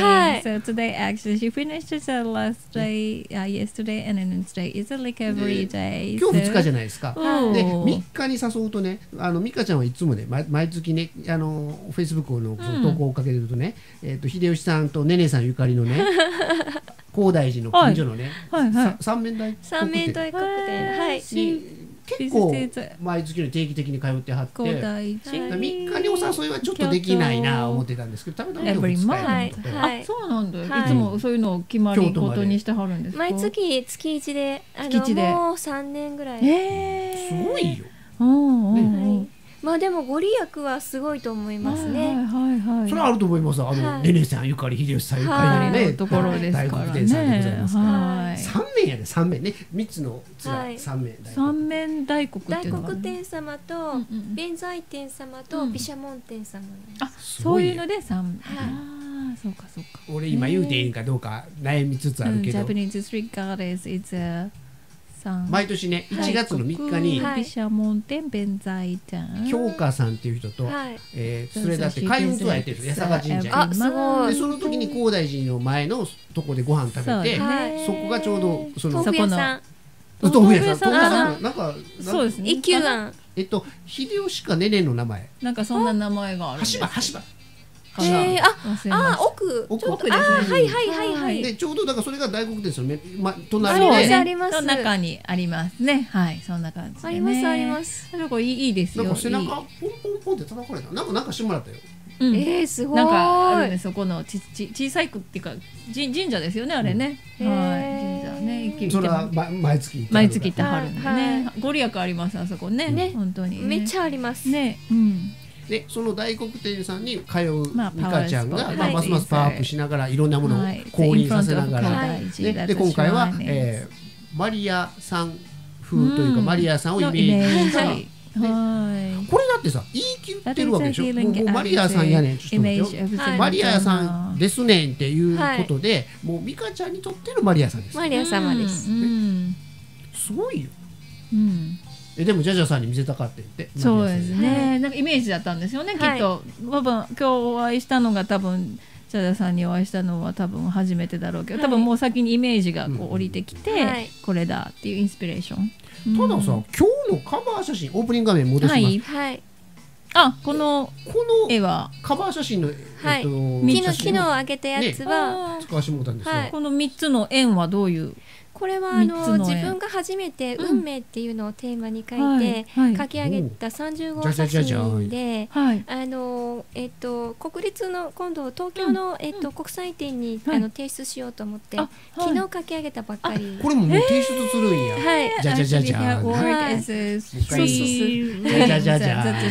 So today actually she finished the last day yesterday and then today is a recovery day. 今日2日じゃないですか。で3日に誘うとね、美香ちゃんはいつもね毎月ねフェイスブックの投稿をかけてるとね、秀吉さんとねねさんゆかりのね高大寺の近所のね三面大黒天はい結構毎月の定期的に通ってはって3日にお誘いはちょっとできないな思ってたんですけど、たまたま今日使えるのと。そうなんだ。いつもそういうのを決まり事にしてはるんですか？ 毎月月1でもう3年ぐらい。 すごいよ。 まあでもご利益はすごいと思いますね。 それはあると思います。ねねさんゆかり秀吉さんゆかりのねところですからね。 大黒天さんでございますから。三面やで三面ね、3つの三面。 三面大黒っていうのは。 大黒天様と弁財天様と毘沙門天様。 そういうので三。そうかそうか。 俺今言うていいんかどうか悩みつつあるけど。 Japanese street goddess is a 毎年ね1月の3日に毘沙門天弁財天京香さんっていう人とそれだって開運ツアーやってるんですよ、八坂神社に。 すごい。 でその時に高大寺の前のとこでご飯食べて、そこがちょうどその豆腐屋さん豆腐屋さんなんかそうですね、 一休庵秀吉かねねの名前なんかそんな名前があるんです。 橋場奥ですね。 はいでちょうどだからそれが大黒天ですよね。隣であります中にありますね。はい、そんな感じでね。 あります。 なんかいいですよ。 なんか背中ポンポンって叩かれた。なんかしてもらったよ。 すごい。 なんかあるね、そこの小さい区っていうか神社ですよね、あれね。はい、神社ね。 それは毎月行ってはるんでね。ご利益ありますあそこね。本当にめっちゃありますね。 でその大黒天さんに通う美香ちゃんがますますパワーアップしながらいろんなものを降臨させながら、で今回はマリアさん風というかマリアさんをイメージした。これだってさ言い切ってるわけでしょ。もうマリアさんやねん、ちょっと待ってよ、マリアさんですねんっていうことで、もう美香ちゃんにとってのマリアさんです。 マリア様です。 すごいよ。でもジャジャさんに見せたかって言って。 そうですね。なんかイメージだったんですよね、きっと。多分今日お会いしたのがジャジャさんにお会いしたのは多分初めてだろうけど、多分もう先にイメージがこう降りてきて、これだっていうインスピレーション。 たださ、今日のカバー写真オープニング画面戻します。 この絵はカバー写真の昨日あげたやつは使わせてもらったんですよ。 この3つの円はどういう？ これは自分が初めて運命っていうのをテーマに書いて書き上げた30号写真で、国立の今度東京の国際展に提出しようと思って昨日書き上げたばっかり。 これももう提出するんや。じゃじゃじゃじゃ。じゃじゃじゃじ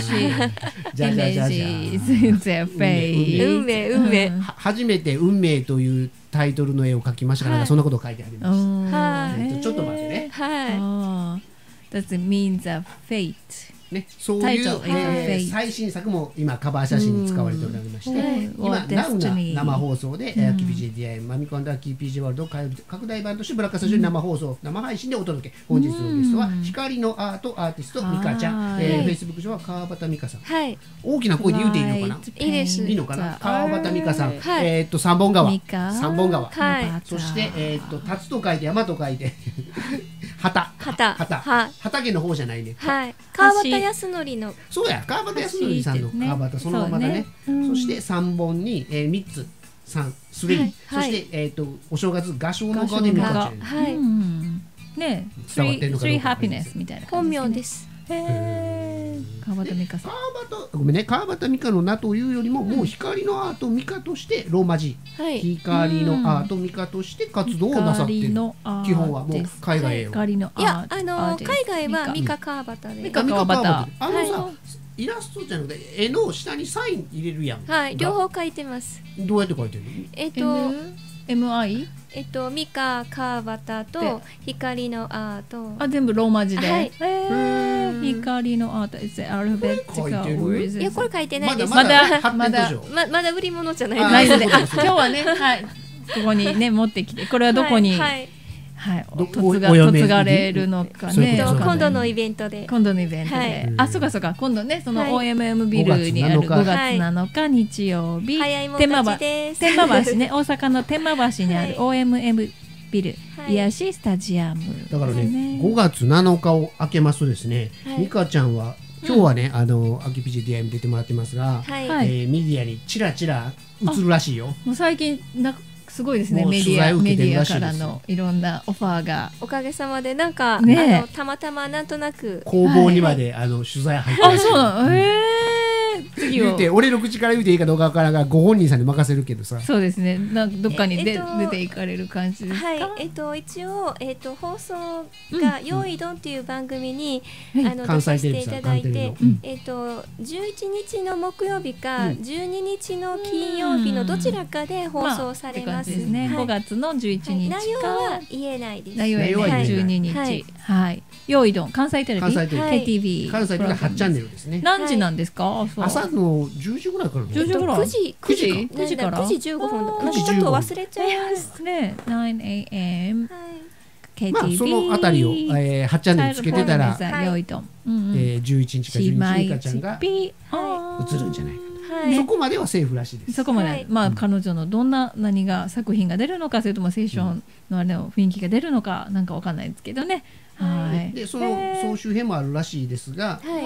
ゃ。 運命。 初めて運命というタイトルの絵を描きましたから、そんなこと書いてありました。ちょっと待ってね。 That means a fate。 ね、そういう最新作も今カバー写真に使われておりまして、今ナウな生放送でアキ PJDI マミコ&アキ PJ ワールド拡大版としてブラックスタジオに生放送生配信でお届け。本日のゲストは光のアートアーティストミカちゃん、Facebook 上は川端美香さん。大きな声で言うていいのかな？ いいです。 いいのかな？川端美香さん、三本川、そして立つと書いて山と書いて畑の方じゃないね。 川端康則の。 そうや、川端康則さんの川端そのままだね。そして3本に3つ3そしてお正月画商の顔で見かける。 ね、 伝わってるのかどうか。 Three Happiness みたいな本名です。 川端美香さん。 ごめんね、川端美香の名というよりももう光のアート美香としてローマ字、光のアート美香として活動をなさっている。基本はもう海外へ。 いや海外は美香川端で。 美香川端。さイラストじゃなくて絵の下にサイン入れるやん。 両方書いてます。 どうやって書いてるの ？MI？ ミカ川端と光のアート。 全部ローマ字で。光のアート。It's alphabetical words。 いやこれ書いてないです。 まだ売り物じゃないです。今日はね、ここにね持ってきて、これはどこに嫁がれるのかね。 今度のイベントで。 そうか今度ね、その OMM ビルにある5月7日日曜日、天満橋ね、大阪の天満橋にある OMM ビル癒しスタジアム。 だからね、5月7日を明けますとですね、美香ちゃんは今日はね、アキ PJDI に出てもらってますが、メディアにチラチラ映るらしいよ。 もう最近すごいですね、メディアからのいろんなオファーが。 おかげさまでなんかたまたまなんとなく工房にまで取材入ってる。 そうなの。次を俺の口から言うていいかどうかわからんがご本人さんに任せるけどさ。 そうですね、どっかに出ていかれる感じですか？ 一応放送が「よいどん」っていう番組に出させていただいて、11日の木曜日か12日の金曜日のどちらかで放送されます。 5月の11日か。 内容は言えないです。 内容は12日。よいどん、関西テレビ KTV 関西テレビ8チャンネルですね。 何時なんですか？ 朝の10時ぐらいから 10時ぐらい 9時から9時15分ちょっと忘れちゃいますね。9 a.m. KTV そのあたりを8チャンネルつけてたら11日か12日美香ちゃんが映るんじゃないかと。そこまではセーフらしいです。 そこまで彼女のどんな何が作品が出るのか、それともセッションのあれの雰囲気が出るのかなんかわかんないですけどね。 でその総集編もあるらしいですが、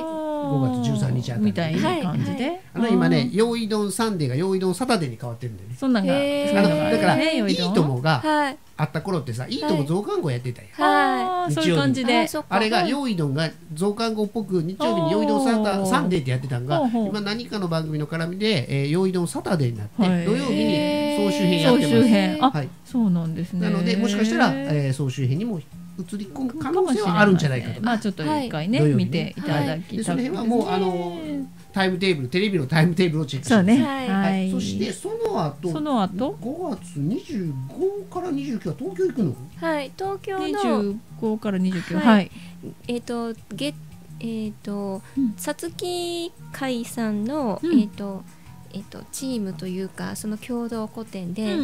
5月13日あたりみたいな感じで、 今ね用意どんサンデーが用意どんサタデーに変わってるんだよね。 そんなんがだからね、 いいともがあった頃ってさ、いいとも増刊号やってたよ。 そういう感じで、 あれが用意どんが増刊号っぽく日曜日に用意どんサンデーってやってたんが、今何かの番組の絡みで用意どんサタデーになって土曜日に総集編やってます。 そうなんですね。 なのでもしかしたら総集編にも移り込む可能性はあるんじゃないかと。 まあちょっと一回ね見ていただきたい。 その辺はもうタイムテーブル、テレビのタイムテーブルをチェックします。 そうね。 そしてその後5月25から29は東京行くの？ はい、東京の 25から29。はい。 さつき会さんのチームというかその共同個展で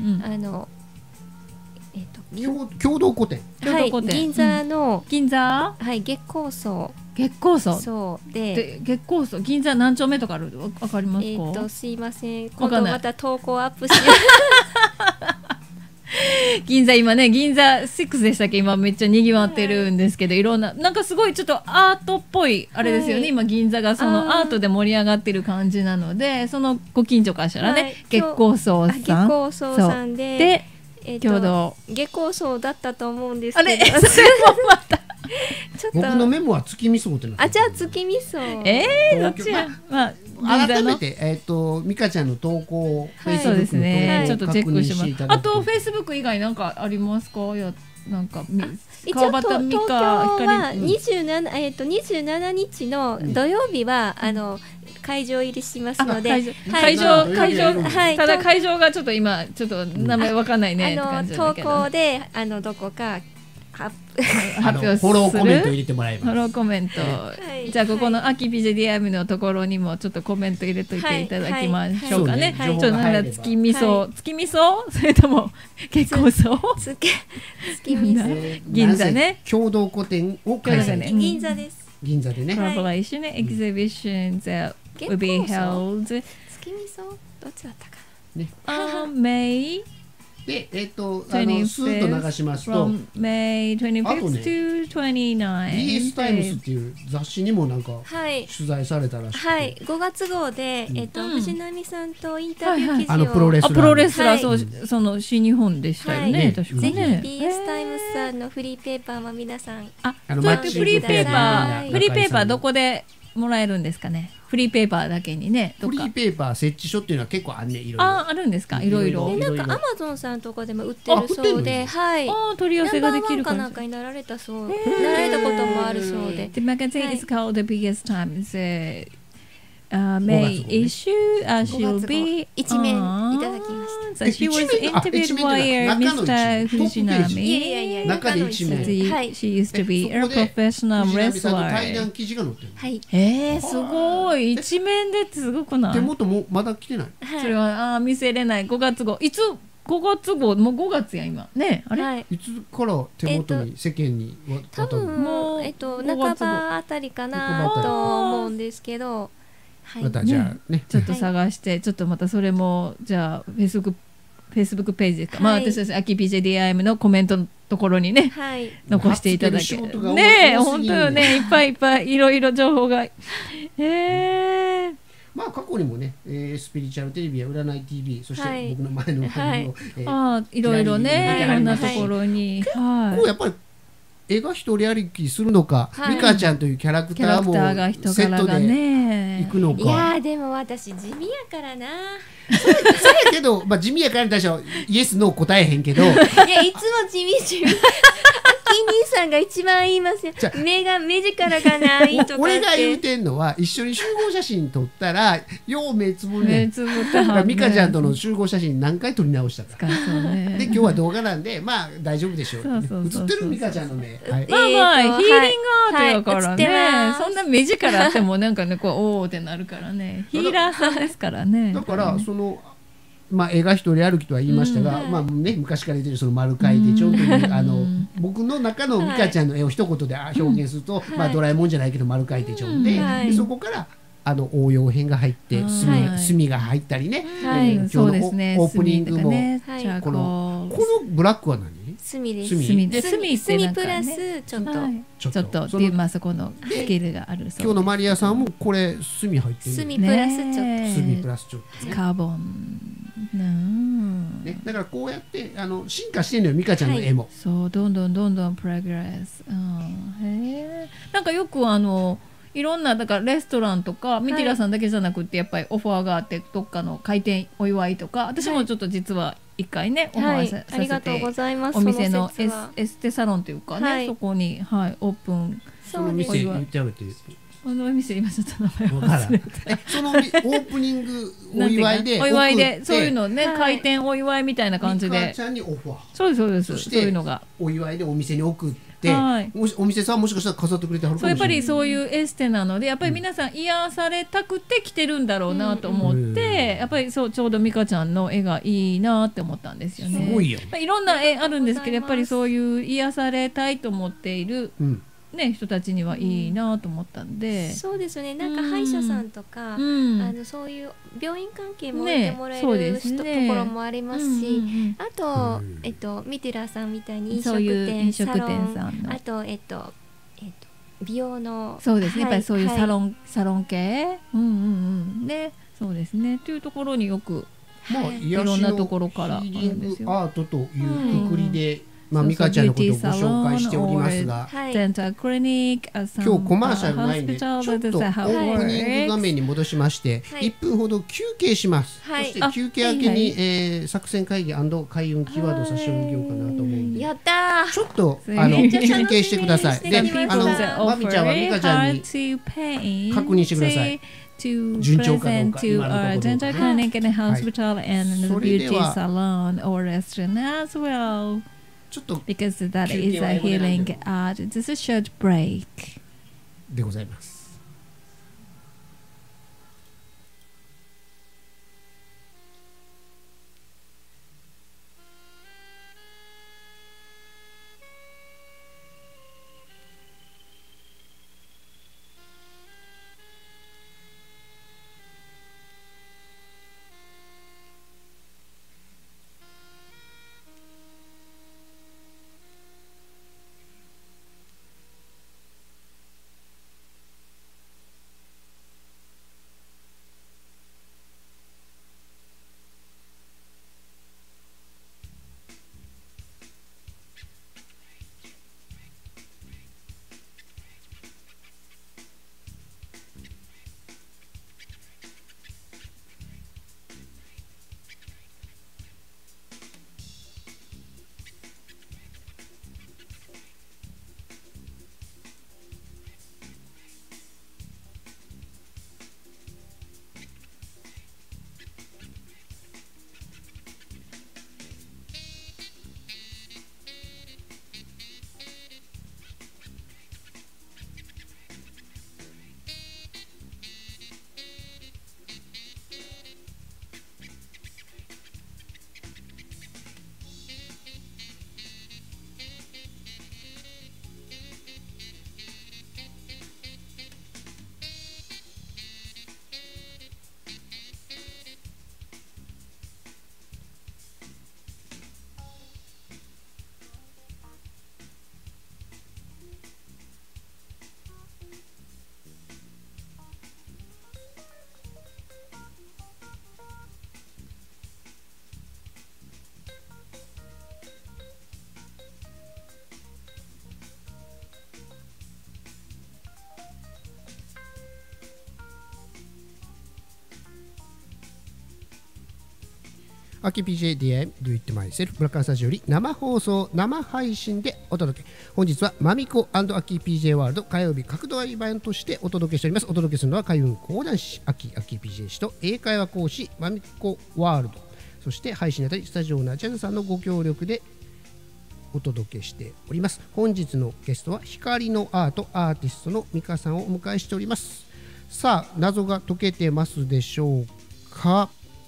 共同個展、 銀座の月光荘そうで月光荘銀座何丁目とかあるわかりますか？ すいません、今度また投稿アップし銀座今ね銀座6でしたっけ？今めっちゃにぎわってるんですけど、いろんななんかすごいちょっとアートっぽいあれですよね、今銀座がそのアートで盛り上がってる感じなので、そのご近所からしたらね、月光荘さんで共同月光荘だったと思うんですけど、 あれそれもまた僕のメモは月見荘ってなってる。 じゃあ月見荘どっちや、 改めて美香ちゃんの投稿、 そうですね、ちょっとチェックします。あとフェイスブック以外なんかありますか？なんか一応東京は27日の土曜日は会場入りしますので、 ただ会場がちょっと今ちょっと名前わかんないねって感じだけど、 投稿でどこか発表するフォローコメント入れてもらいます。 フォローコメント、じゃあここの秋 PJDM のところにもちょっとコメント入れといていただきましょうかね。ちょっとなんだ月見荘それとも月光荘月見荘銀座ね、 共同個展を開催、 銀座です。 銀座でね、 コラボレーションexhibitions that will be held 月見荘どっちだったかな、May でスーッと流しますと May 25th to 29 BS タイムスっていう雑誌にもなんか取材されたらしくて、 5月号で藤波さんとインタビュー記事をプロレスラー、その新日本でしたよね、確かぜね。 ひ BS タイムスさんのフリーペーパーは皆さんフリーペーパーどこでもらえるんですかね？フリーペーパーだけにね、 フリーペーパー設置書っていうのは結構あんね、いろいろあるんですか？いろいろなんかアマゾンさんとかでも売ってるそうで、 取り寄せができるから、 なんかになられたそう、なられたこともあるそうで。 The magazine is called the biggest times May issue she'll be 一面いただきました。 So she was interviewed by Mr. Fujinami. 中で一面、 She used to be a professional wrestler. 対談記事が載ってる。 はい。 すごい、一面ですごくない？ 手元もまだ来てない。 それは見せれない。5月号いつ5月号もう5月や今ね、あれ、 いつから手元に世間に多分もう半ばあたりかなと思うんですけど、 またじゃあねちょっと探してちょっとまたそれもじゃあフェイスブックページですか、私たち秋 PJDIM のコメントのところにね、残していただけね、本当よね、いっぱいいっぱいいろいろ情報がまあ過去にもね、スピリチュアルテレビや占い TV、 そして僕の前の番組をいろいろね、いろんなところに結構やっぱり絵が一人歩きするのか、美香ちゃんというキャラクターもセットで行くのか。 いやでも私地味やからな。 そうやけど、地味やからに対してはイエスノー答えへんけど、いやいつも地味アッキー兄さんが一番言いますよ。目力がないとかって。 俺が言うてんのは一緒に集合写真撮ったらよう目つぶるねん。美香ちゃんとの集合写真何回撮り直したか。で今日は動画なんで大丈夫でしょう。写ってる美香ちゃんの目。 ヒーリングアートやからね。そんな目力あってもなんかねおーってなるからね。ヒーラーさんですからね。 だからその絵が一人歩きとは言いましたが、昔から言ってるその丸描いてちょっと僕の中の美香ちゃんの絵を一言で表現すると、ドラえもんじゃないけど丸描いてちょんで、そこから応用編が入って墨が入ったりね、今日のオープニングもこのブラックは何？ 墨です。 墨で墨ってなんかプラねスちょっと、 ちょっとっていうまあそこのスキルがあるそう。 今日のマリアさんもこれ墨入ってる。 墨プラスちょっと。 墨プラスちょっとね。 カーボン。 ね、だからこうやって進化してんのよ、ミカちゃんの絵も。 そうどんどんプログレス。へえ。なんかよくいろんなだからレストランとかミティラさんだけじゃなくてやっぱりオファーがあってどっかの開店お祝いとか私もちょっと実は一回ねオファーさせて、 ありがとうございます。 お店のエステサロンというかね、そこにオープン。 その店言ってあげて。 お店今ちょっと名前忘れて。 そのオープニングお祝いでお祝いでそういうのね開店お祝いみたいな感じで。 ミカちゃんにオファー。 そうです。そういうのがお祝いでお店に送って。お店さんもしかしたら飾ってくれてはるかもしれない。 やっぱりそういうエステなのでやっぱり皆さん癒されたくて来てるんだろうなと思って、やっぱりそうちょうど美香ちゃんの絵がいいなって思ったんですよね。 すごいよ。 いろんな絵あるんですけどやっぱりそういう癒されたいと思っている、ね、人たちにはいいなと思ったんで、 そうですね。なんか歯医者さんとか、そういう病院関係も置いてもらえる、ところもありますし、あとミティラさんみたいに飲食店さんの、あと美容のそうですね、やっぱりそういうサロン系、ね、そうですねというところによく、いろんなところからあるんですよ。 アートというくくりで。ミカちゃんのことをご紹介しておりますが、今日コマーシャルないんでちょっとオープニング画面に戻しまして1分ほど休憩します。そして休憩明けに作戦会議&開運キーワードを差し上げようかなと思うんで、 やったちょっと休憩してください。で、マミちゃんはミカちゃんに確認してください。 To 順調かどう present か to our dental clinic and hospital and the beauty salon or restaurant as well. Because that is a healing art. This is a short break. でございます。秋 PJDI Do It Myself ブラックアンスタジオより生放送生配信でお届け。本日はマミコ&秋 PJ ワールド火曜日角度合い版としてお届けしております。お届けするのは開運講談師秋 PJ 氏と英会話講師マミコワールド、そして配信にあたりスタジオナジャズさんのご協力でお届けしております。本日のゲストは光のアートアーティストのミカさんをお迎えしております。さあ、謎が解けてますでしょうか。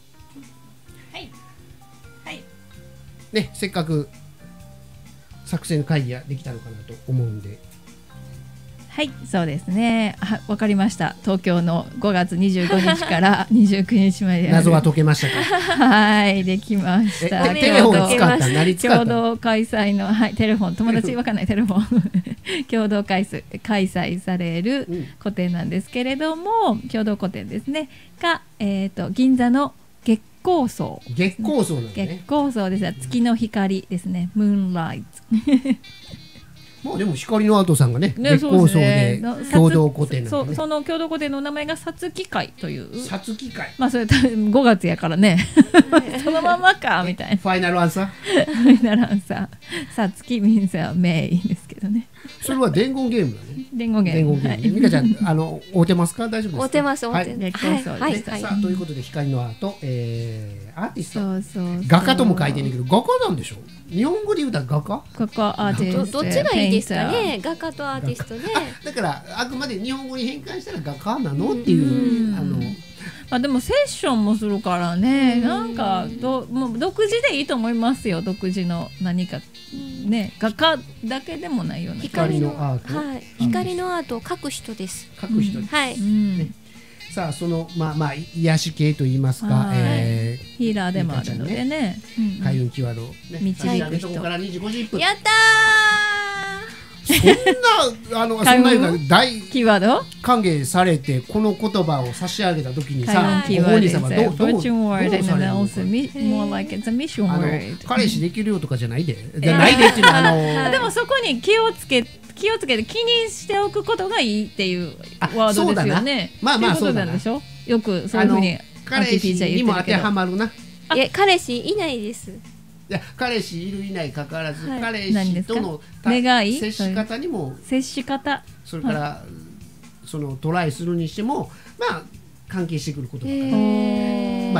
ね、せっかく作戦会議ができたのかなと思うんで、 はい、そうですね。わかりました。東京の5月25日から29日まで謎は解けましたか。 はい、できました。 テレフォン使った？何使った？ 共同開催の、はい、テレフォン、友達わかんないテレフォン共同開催される個展なんですけれども、共同個展ですねが、銀座の月光荘。 月光荘なんですね。 月光荘です。月の光ですね。ムーンライト。 まあでも光のアートさんがね、月光荘で共同個展なんでね。 その共同個展の名前がさつき会という。 さつき会。 まあそれ5月やからね。そのままかみたいな。 ファイナルアンサー。 ファイナルアンサー。さつきミンサーメイですけどね。 それは伝言ゲームだね。 伝言ゲーム。 ミカちゃん会うてますか？大丈夫ですか？ 会うてます。 はい。さあということで光のアート、アーティスト。画家とも書いてんねんけど、画家なんでしょ？日本語で言うたら画家？ 画家アーティスト。 どっちがいいですかね？画家とアーティストね。 だからあくまで日本語に変換したら画家なのっていうでもセッションもするからね、なんかもう独自でいいと思いますよ。独自の何かね、画家だけでもないような。 光のアート。 はい、光のアートを描く人です。 描く人です。 はい。 さあその癒し系と言いますか、 ヒーラーでもあるのでね。 開運キーワード導く人。 から2時50分。 やったそんな大キーワード歓迎されてこの言葉を差し上げた時にさ、ご本人様どうされるの？彼氏できるよとかじゃないで、っていうのはでもそこに気をつけて気にしておくことがいいっていうワードですよね。 まあそうなんでしょ。よくそういうふうに彼氏にも当てはまるな。 いや彼氏いないです。 いや彼氏いるいないかかわらず、彼氏との接し方にも接し方、 それからそのトライするにしても関係してくることだから、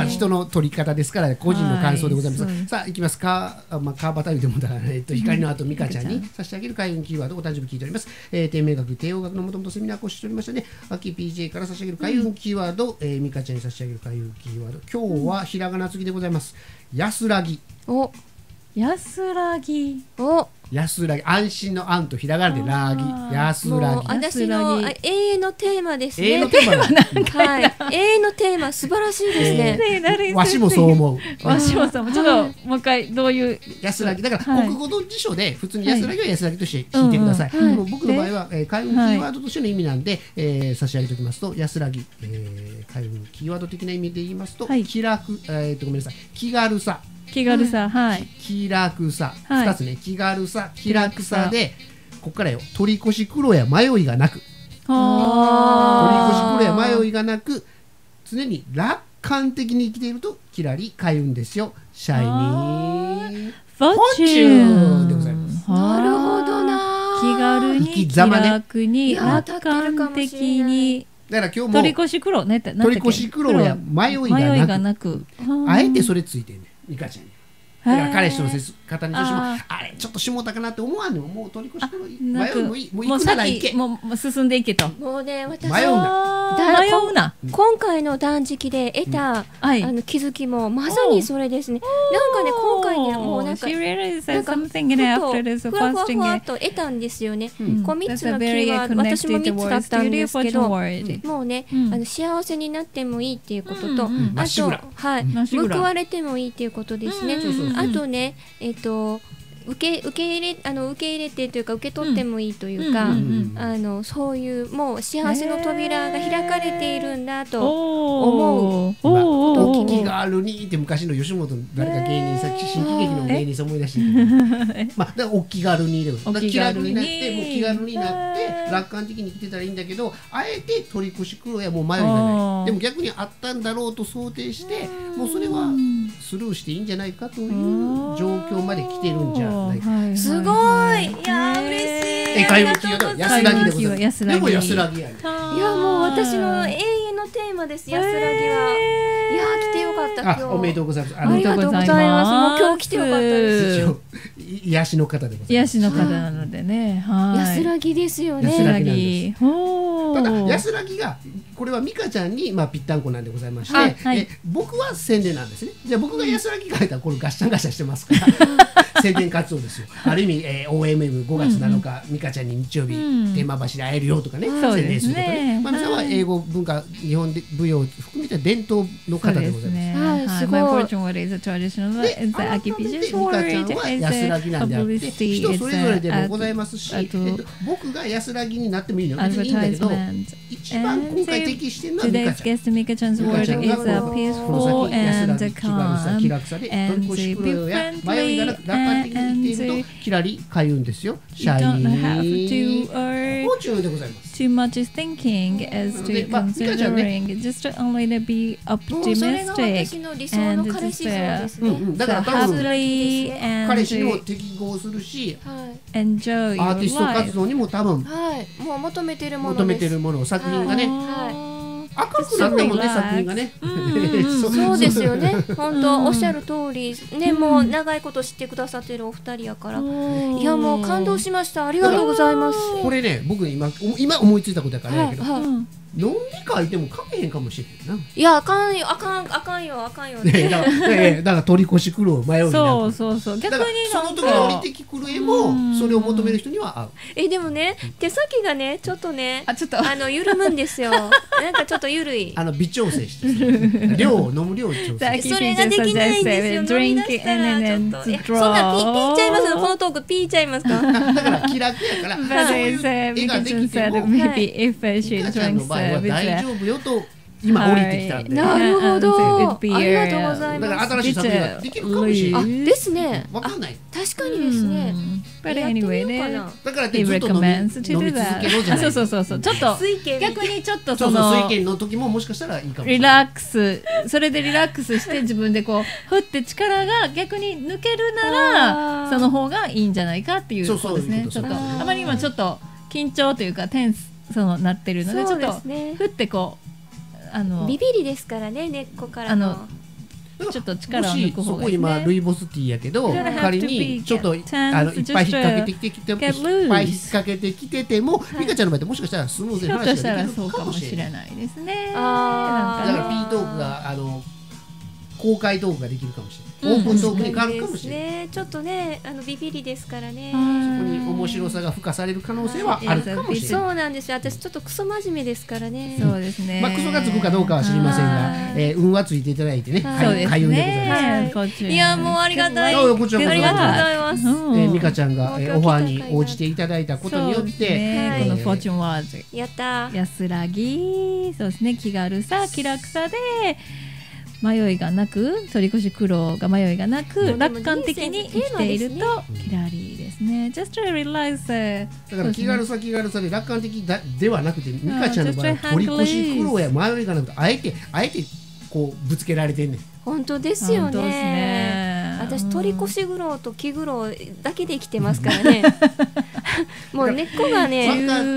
人の取り方ですから個人の感想でございます。さあいきますか。川端言うてもだから光のアートミカちゃんに差し上げる開運キーワードをお誕生日聞いております。低迷学帝王学のもともとセミナー講師しておりましたね。秋 PJ から差し上げる開運キーワード、ミカちゃんに差し上げる開運キーワード、今日はひらがな付きでございます。安らぎ。 安らぎ。 安らぎ、安心の安とひらがなでらぎ、安らぎ。 私の永遠のテーマですね。 永遠のテーマはい。永遠のテーマ素晴らしいですね。 わしもそう思う。 わしもそう思う。ちょっともう一回どういう安らぎだから国語の辞書で普通に安らぎは安らぎとして聞いてください。僕の場合は開運キーワードとしての意味なんで差し上げておきますと、安らぎ開運キーワード的な意味で言いますと気楽、ごめんなさい、気軽さ。 気軽さ、はい。 気楽さ、2つね。気軽さ、気楽さで、ここからよ。取り越し苦労や迷いがなく。取り越し苦労や迷いがなく、常に楽観的に生きていると、きらり開運ですよ。シャイニーフォーチュンでございます。 なるほどな。 気軽に、気楽に、楽観的に。 だから今日も取り越し苦労ねって。 取り越し苦労や迷いがなく。あえてそれついてんね。ミカちゃんにだから彼氏との接し方にしてもあれちょっと下高なって思わんでももう取り越し苦労迷うもいい、もう行くなら行け、 もう進んでいけと。 もうね私迷うな今回の断食で得た気づきもまさにそれですね。なんかね今回ねもうなんかふわふわふわっと得たんですよね。こう3つのキーワード、私も3つだったんですけど、もうね幸せになってもいいっていうことと、あと報われてもいいっていうことですね。あとね受け入れてというか受け取ってもいいというか、そういうもう幸せの扉が開かれているんだと思うこと気軽にって昔の吉本の誰か芸人さん、新喜劇の芸人さん思い出してだからお気軽にでも気楽になってもう気軽になって楽観的に生きてたらいいんだけど、あえて取り越し苦労やもう迷いがない、でも逆にあったんだろうと想定してもうそれはスルーしていいんじゃないかという状況まで来てるんじゃないか。 すごい、いや嬉しい。 開運キーワード安らぎでございます。でも安らぎやね。 いやもう私の永遠のテーマです。安らぎは。いや来てよかった今日。 おめでとうございます。 ありがとうございます。もう今日来てよかったです。 癒しの方でございます。 癒しの方なのでね。 安らぎですよね。 安らぎ。ただ安らぎがこれはミカちゃんにぴったんこなんでございまして、僕は宣伝なんですね。じゃあ僕が安らぎ書いたらこれガッシャンガッシャンしてますから。 宣伝活動ですよ。ある意味、OMM5 月7日、美香ちゃんに日曜日、天満橋で会えるよとかね、宣伝するとかね。まみさんは英語文化、日本で舞踊を含めた伝統の方でございます。 すごい。My fortune word is a traditional. It's the Aki-PJ word. 美香ちゃんは安らぎなんであって、人それぞれでもございますし、僕が安らぎになってもいいのよ。別にいいんだけど、一番今回適してるのは美香ちゃん。 Today's guest Mika Chan's word is peaceful and calm 気楽さで取り越し苦労や迷いがなく楽観的に生きているとキラリ開運ですよ。シャイニーフォーチュンでございます。 Too much is thinking as to considering just only to be optimistic and despair. だから多分 happily 彼氏にも and 適合するし、 enjoy アーティ your スト活 life. 動にも多分もう求めてるものです。 求めてるもの、作品がね、明るくなったもんね、作品がね。 そうですよね。本当おっしゃる通りね、もう長いこと知ってくださってるお二人やから、いやもう感動しました。ありがとうございます。 これね、僕今思いついたことやからやけど、論理書いても書けへんかもしれんな。 いやあかんよあかんよだから取り越し苦労迷いなく。 そう逆にだからその時の降りてくる絵もそれを求める人には合う。 でもね、手先がねちょっとねちょっと緩むんですよ。なんかちょっと緩い。 微調整して量を飲む量を調整。 それができないんですよ。飲み出したらちょっとそんなピーちゃいますの、このトークピーちゃいますか。 だから気楽やから。そういう絵ができても美香ちゃんの場合は大丈夫よと今降りてきたんで。 なるほど。ありがとうございます。 だから新しい作品ができるかもしれない。 ですね。 わかんない。 確かにですね。 But anyway, だからってずっと飲み続けろじゃない。 そうちょっと逆にちょっとその水拳の時ももしかしたらいいかもしれない。 リラックス、それでリラックスして自分でこう振って力が逆に抜けるならその方がいいんじゃないかっていうことですね。ちょっとあまり今ちょっと緊張というかテンスなってるのでちょっと振ってこうビビりですからね、根っこからのちょっと力を抜く方がいいですね。 そこ今ルイボスティーやけど仮にちょっといっぱい引っ掛けてきても美香ちゃんの場合ってもしかしたらスムーズに話ができるかもしれないですね。 だからピートークが公開トークができるかもしれない。オープントークに変わるかもしれない。 ちょっとねビビりですからね。 そこに面白さが付加される可能性はあるかもしれない。 そうなんですよ。私ちょっとクソ真面目ですからね。 そうですね。 クソがつくかどうかは知りませんが、運はついていただいてね。開運でございます。 いやもうありがたい。 こちらこそありがとうございます。 美香ちゃんがオファーに応じていただいたことによってこのフォーチュンワーズやった安らぎ、そうですね、気軽さ気楽さで迷いがなく、取り越し苦労が迷いがなく楽観的に生きているとキラリですね。Just to realize だから気軽さで楽観的ではなくて、美香ちゃんの場合は取り越し苦労や迷いがなくてあえてこうぶつけられてんねん。 本当ですよね。私取り越し苦労と気苦労だけで生きてますからね。もう根っこがね。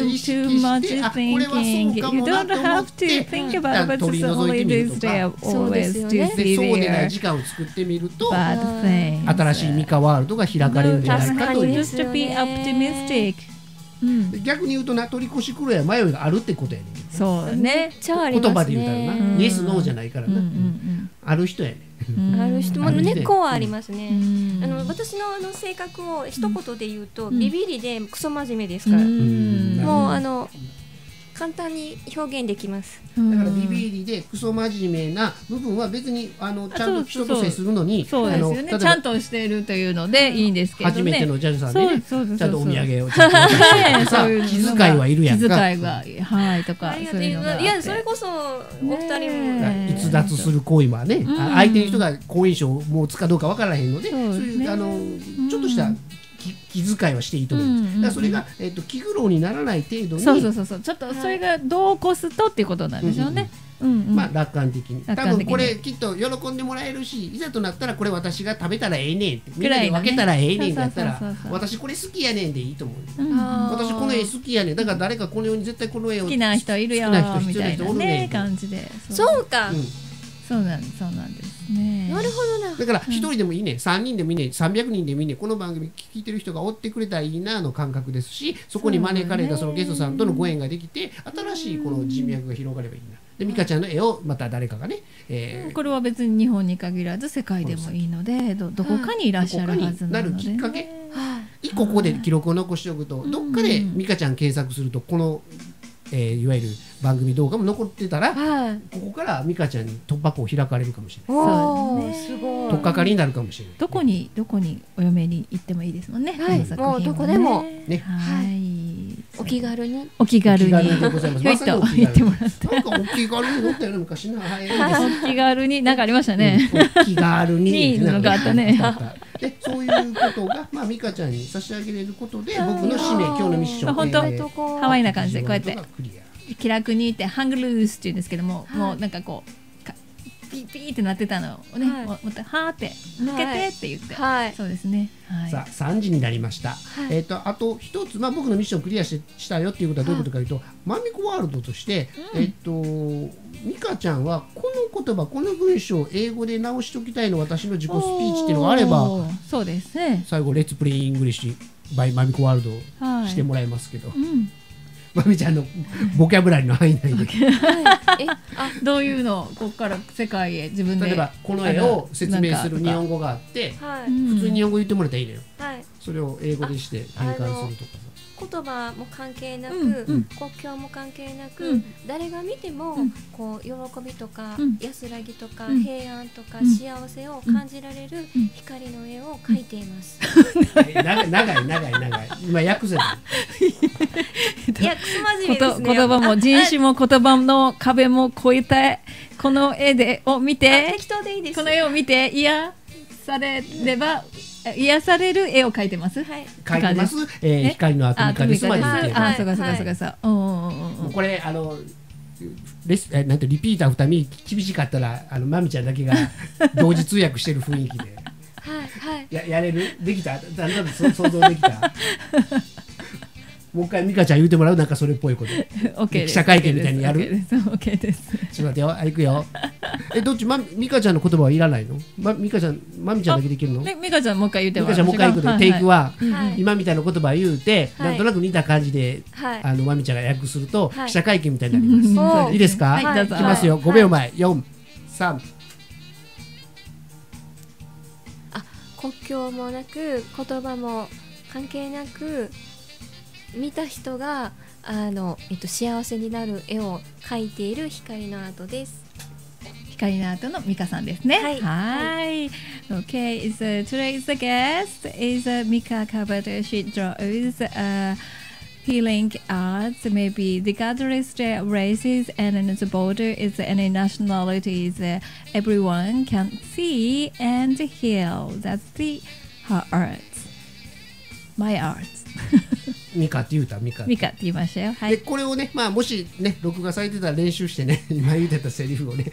Too much thinking. You don't have to think about what's only this day always to see そうでない there 時間を作ってみると bad things. 新しいミカワールドが開かれるんじゃないかという。 Just to be optimistic. 逆に言うと取り越し苦労や迷いがあるってことやねん。 そうね。 言葉で言うたらな、イエスノーじゃないからな、ある人やねん。 ある人も根っこはありますね。私の性格を一言で言うと、ビビりでクソ真面目ですから、もう簡単に表現できます。 だからビビりでクソ真面目な部分は別にちゃんと人と接するのにそうですよね。ちゃんとしているというのでいいんですけどね。 初めてのジャズさんでね、ちゃんとお土産をそういう気遣いはいるやんか。 気遣いがはいとかそういうのがあって。 いやそれこそお二人も逸脱する行為はね、相手の人が好印象を持つかどうかわからへんので、そういうちょっとした気遣いはしていいと思います。だからそれが気苦労にならない程度に、 そうちょっとそれがどう起こすとっていうことなんでしょうね。 楽観的に多分これきっと喜んでもらえるし、いざとなったらこれ私が食べたらええねんってみんなで分けたらええねんだったら、私これ好きやねんでいいと思う。私この絵好きやねん、だから誰かこの世に絶対この絵を好きな人いるよみたいなね感じで。 そうか。 そうなんですね。 なるほどな。 だから一人でもいいね、3人でもいいね、300人でもいいね、この番組聞いてる人が追ってくれたらいいなの感覚ですし、そこに招かれたそのゲストさんとのご縁ができて新しいこの人脈が広がればいいな。 で美香ちゃんの絵をまた誰かがね、 これは別に日本に限らず世界でもいいので、どこかにいらっしゃるはずなので、 どこかになるきっかけ、一個ここで記録を残しておくと、どっかで美香ちゃん検索するとこの、いわゆる番組動画も残ってたら、ここから美香ちゃんに突破口を開かれるかもしれない。 そうですね。 取っかかりになるかもしれない。 どこにお嫁に行ってもいいですもんね。 もうどこでもね。 はい。 お気軽に。 お気軽に。 でございます。 ひょいと言ってもらって。 なんかお気軽に乗ったよね昔な。 お気軽になんかありましたね。 お気軽に。 のがあったね。 でそういうことが美香ちゃんに差し上げれることで、僕の使命、今日のミッション、 本当ハワイな感じでこうやって気楽にってハングルースっていうんですけども、もうなんかこうピーピーってなってたのをね、もっとはーって抜けてって言って、そうですね。 さあ3時になりました。あと一つ、僕のミッションクリアしたよっていうことはどういうことかというと、マミコワールドとして、美香ちゃんはこの言葉、この文章を英語で直しておきたいの、私の自己スピーチっていうのがあれば、 そうですね。 最後レッツプレイイングリッシュバイマミコワールドしてもらいますけど。まみちゃんのボキャブラリーの範囲内でどういうのをここから世界へ自分で、 例えばこの絵を説明する日本語があって、普通に日本語言ってもらったらいいのよ。それを英語でして変換するとかさ、 言葉も関係なく、国境も関係なく、誰が見てもこう喜びとか安らぎとか平安とか幸せを感じられる光の絵を描いています。 長い今訳せないいや、くすまじいですね。 言葉も人種も言葉の壁も越えて、この絵を見て、 適当でいいです。 この絵を見て癒される絵を描いてます。 描いてます。光の後ミカですまで言ってる。これなんてリピーター2人厳しかったらまみちゃんだけが同時通訳してる雰囲気でやれる？できた？だんだん想像できた？もう一回美香ちゃん言うてもらう、なんかそれっぽいこと。記者会見みたいにやる？ OK です。 ちょっと待ってよ、行くよ。どっち、美香ちゃんの言葉はいらないの？美香ちゃん、まみちゃんだけできるの？ 美香ちゃんもう一回言ってもらう。 美香ちゃんもう一回言うと、テイクは今みたいな言葉言うて、なんとなく似た感じでまみちゃんが訳すると記者会見みたいになります。いいですか？いきますよ。5秒前。4、3。 国境もなく言葉も関係なく、見た人が幸せになる絵を描いている光のアートです。 光のアートの美香さんですね。はい。Okay, so today's guest is Mika Cabot. She draws healing arts, maybe regardless the races and the border is any nationalities. Everyone can see and heal. That's her art. My art. ミカって言うた、ミカって言いましたよ。 でこれをね、もしね録画されてたら練習してね、今言ってたセリフをね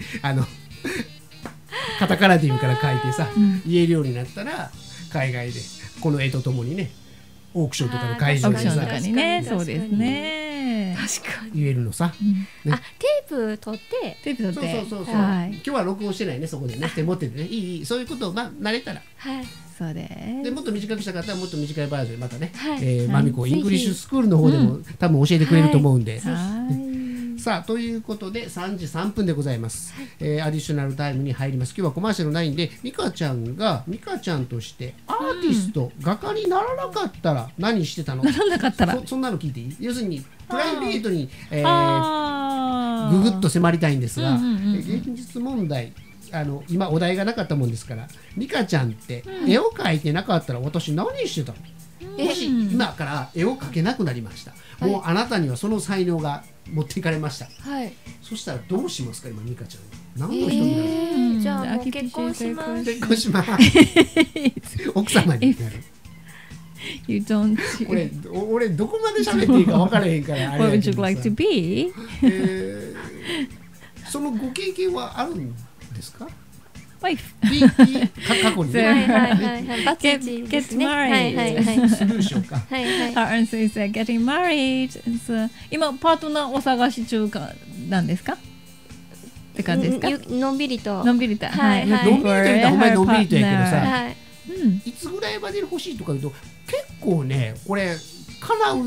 カタカナで言うから書いてさ、言えるようになったら海外でこの絵とともにね、オークションとかの会場でさ、 そうですね、 確かに言えるのさ、 テープ取ってそう今日は録音してないね、そこでね、手持っててね、いいそういうことを慣れたら、 そうでもっと短くした方はもっと短いバージョンでまたね、まみこイングリッシュスクールの方でも多分教えてくれると思うんで、さあということで3時3分でございます。アディショナルタイムに入ります。今日はコマーシャルないんで、美香ちゃんが美香ちゃんとしてアーティスト、画家にならなかったら何してたの？ ならなかったらそんなの聞いていい？要するにプライベートにぐぐっと迫りたいんですが、現実問題、今お題がなかったもんですから、美香ちゃんって絵を描いてなかったら私何してたの？もし今から絵を描けなくなりました、もうあなたにはその才能が持っていかれました、そしたらどうしますか？今美香ちゃんは何の人になる？ じゃあもう結婚します。 結婚します奥様になる。 You don't. これ俺どこまで喋っていいか分からへんからあれやけどさ。 What would you like to be? そのご経験はあるんですか ？Wife. 過去に Get married. スルーしようか。 Her answer is getting married. 今パートナーお探し中なんですか？って感じですか？ のんびりと。 のんびりと言ったらほんまにのんびりとやけどさ、いつぐらいまで欲しいとか言うと結構ね、これ叶う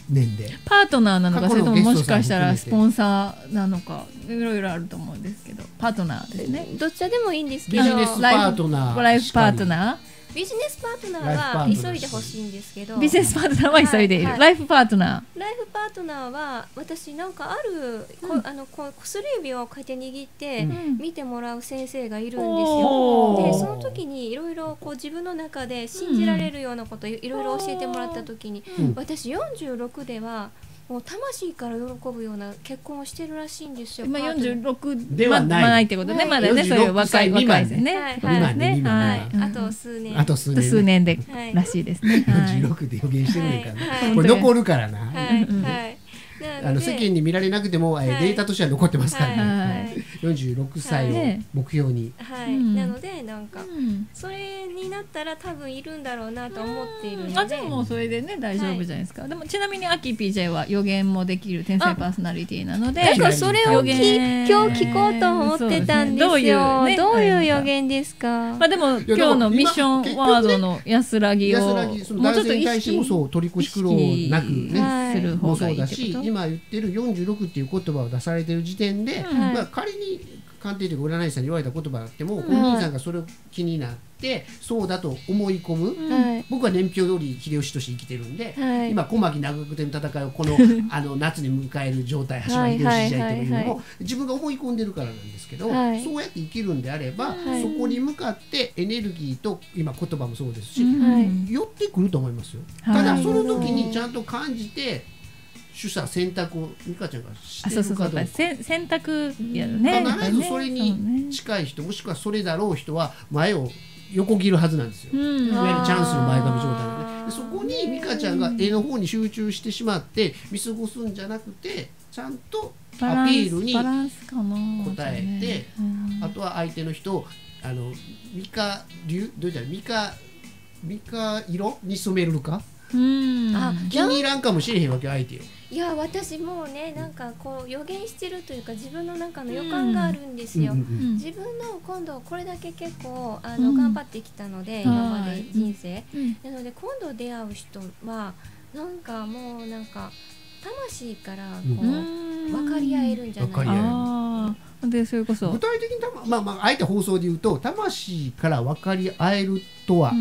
年でパートナーなのか、それとももしかしたらスンポンサーなのか、いろいろあると思うんですけど、パートナーですね。 どっちでもいいんですけど、 ビジネスパートナー、 ライフパートナー、 ビジネスパートナーは急いでほしいんですけど、 ビジネスパートナーは急いでいる、ライフパートナー、 ライフパートナーは私なんかある、薬指をこうやって握って見てもらう先生がいるんですよ。でその時にいろいろ自分の中で信じられるようなこといろいろ教えてもらった時に、私46ではもう魂から喜ぶような結婚をしてるらしいんですよ。 今46 ではないってことね、まだね、そういう若いですね。 あと数年でらしいですね。 46で予言してるんからこれ残るからな。世間に見られなくてもデータとしては残ってますからね。46歳を目標に。 なのでなんかそれになったら多分いるんだろうなと思っているので。 じゃあもうそれでね大丈夫じゃないですか。でもちなみにアキ PJ は予言もできる天才パーソナリティなので、 なんかそれを今日聞こうと思ってたんですよ。どういう予言ですか。 まあでも今日のミッションワードの安らぎをもうちょっと意識取り越し苦労なくねする方がいいってこと。 今言ってる46っていう言葉を出されてる時点で、仮に鑑定というか占い師さんに言われた言葉があっても、お兄さんがそれを気になってそうだと思い込む、僕は年表通り秀吉として生きてるんで、今小牧長久手の戦いをこの夏に迎える状態、橋場秀吉時代というのも自分が思い込んでるからなんですけど、そうやって生きるんであれば、そこに向かってエネルギーと今言葉もそうですし、寄ってくると思いますよ。ただその時にちゃんと感じて取捨選択を美香ちゃんがしてるかどうか、 選択やね。 必ずそれに近い人、もしくはそれだろう人は前を横切るはずなんですよ。いわゆるチャンスの前髪状態で、そこに美香ちゃんが絵の方に集中してしまって見過ごすんじゃなくて、ちゃんとアピールに応えて、あとは相手の人を美香流どう言ったら美香色に染めるか。気に入らんかもしれへんわけ相手よ。 いや私もうねなんか予言してるというか自分の中の予感があるんですよ。自分の今度これだけ結構頑張ってきたので、今まで人生、なので今度出会う人はなんかもうなんか魂から分かり合えるんじゃないか。 でそれこそ具体的にあえて放送で言うと魂から分かり合えるとは。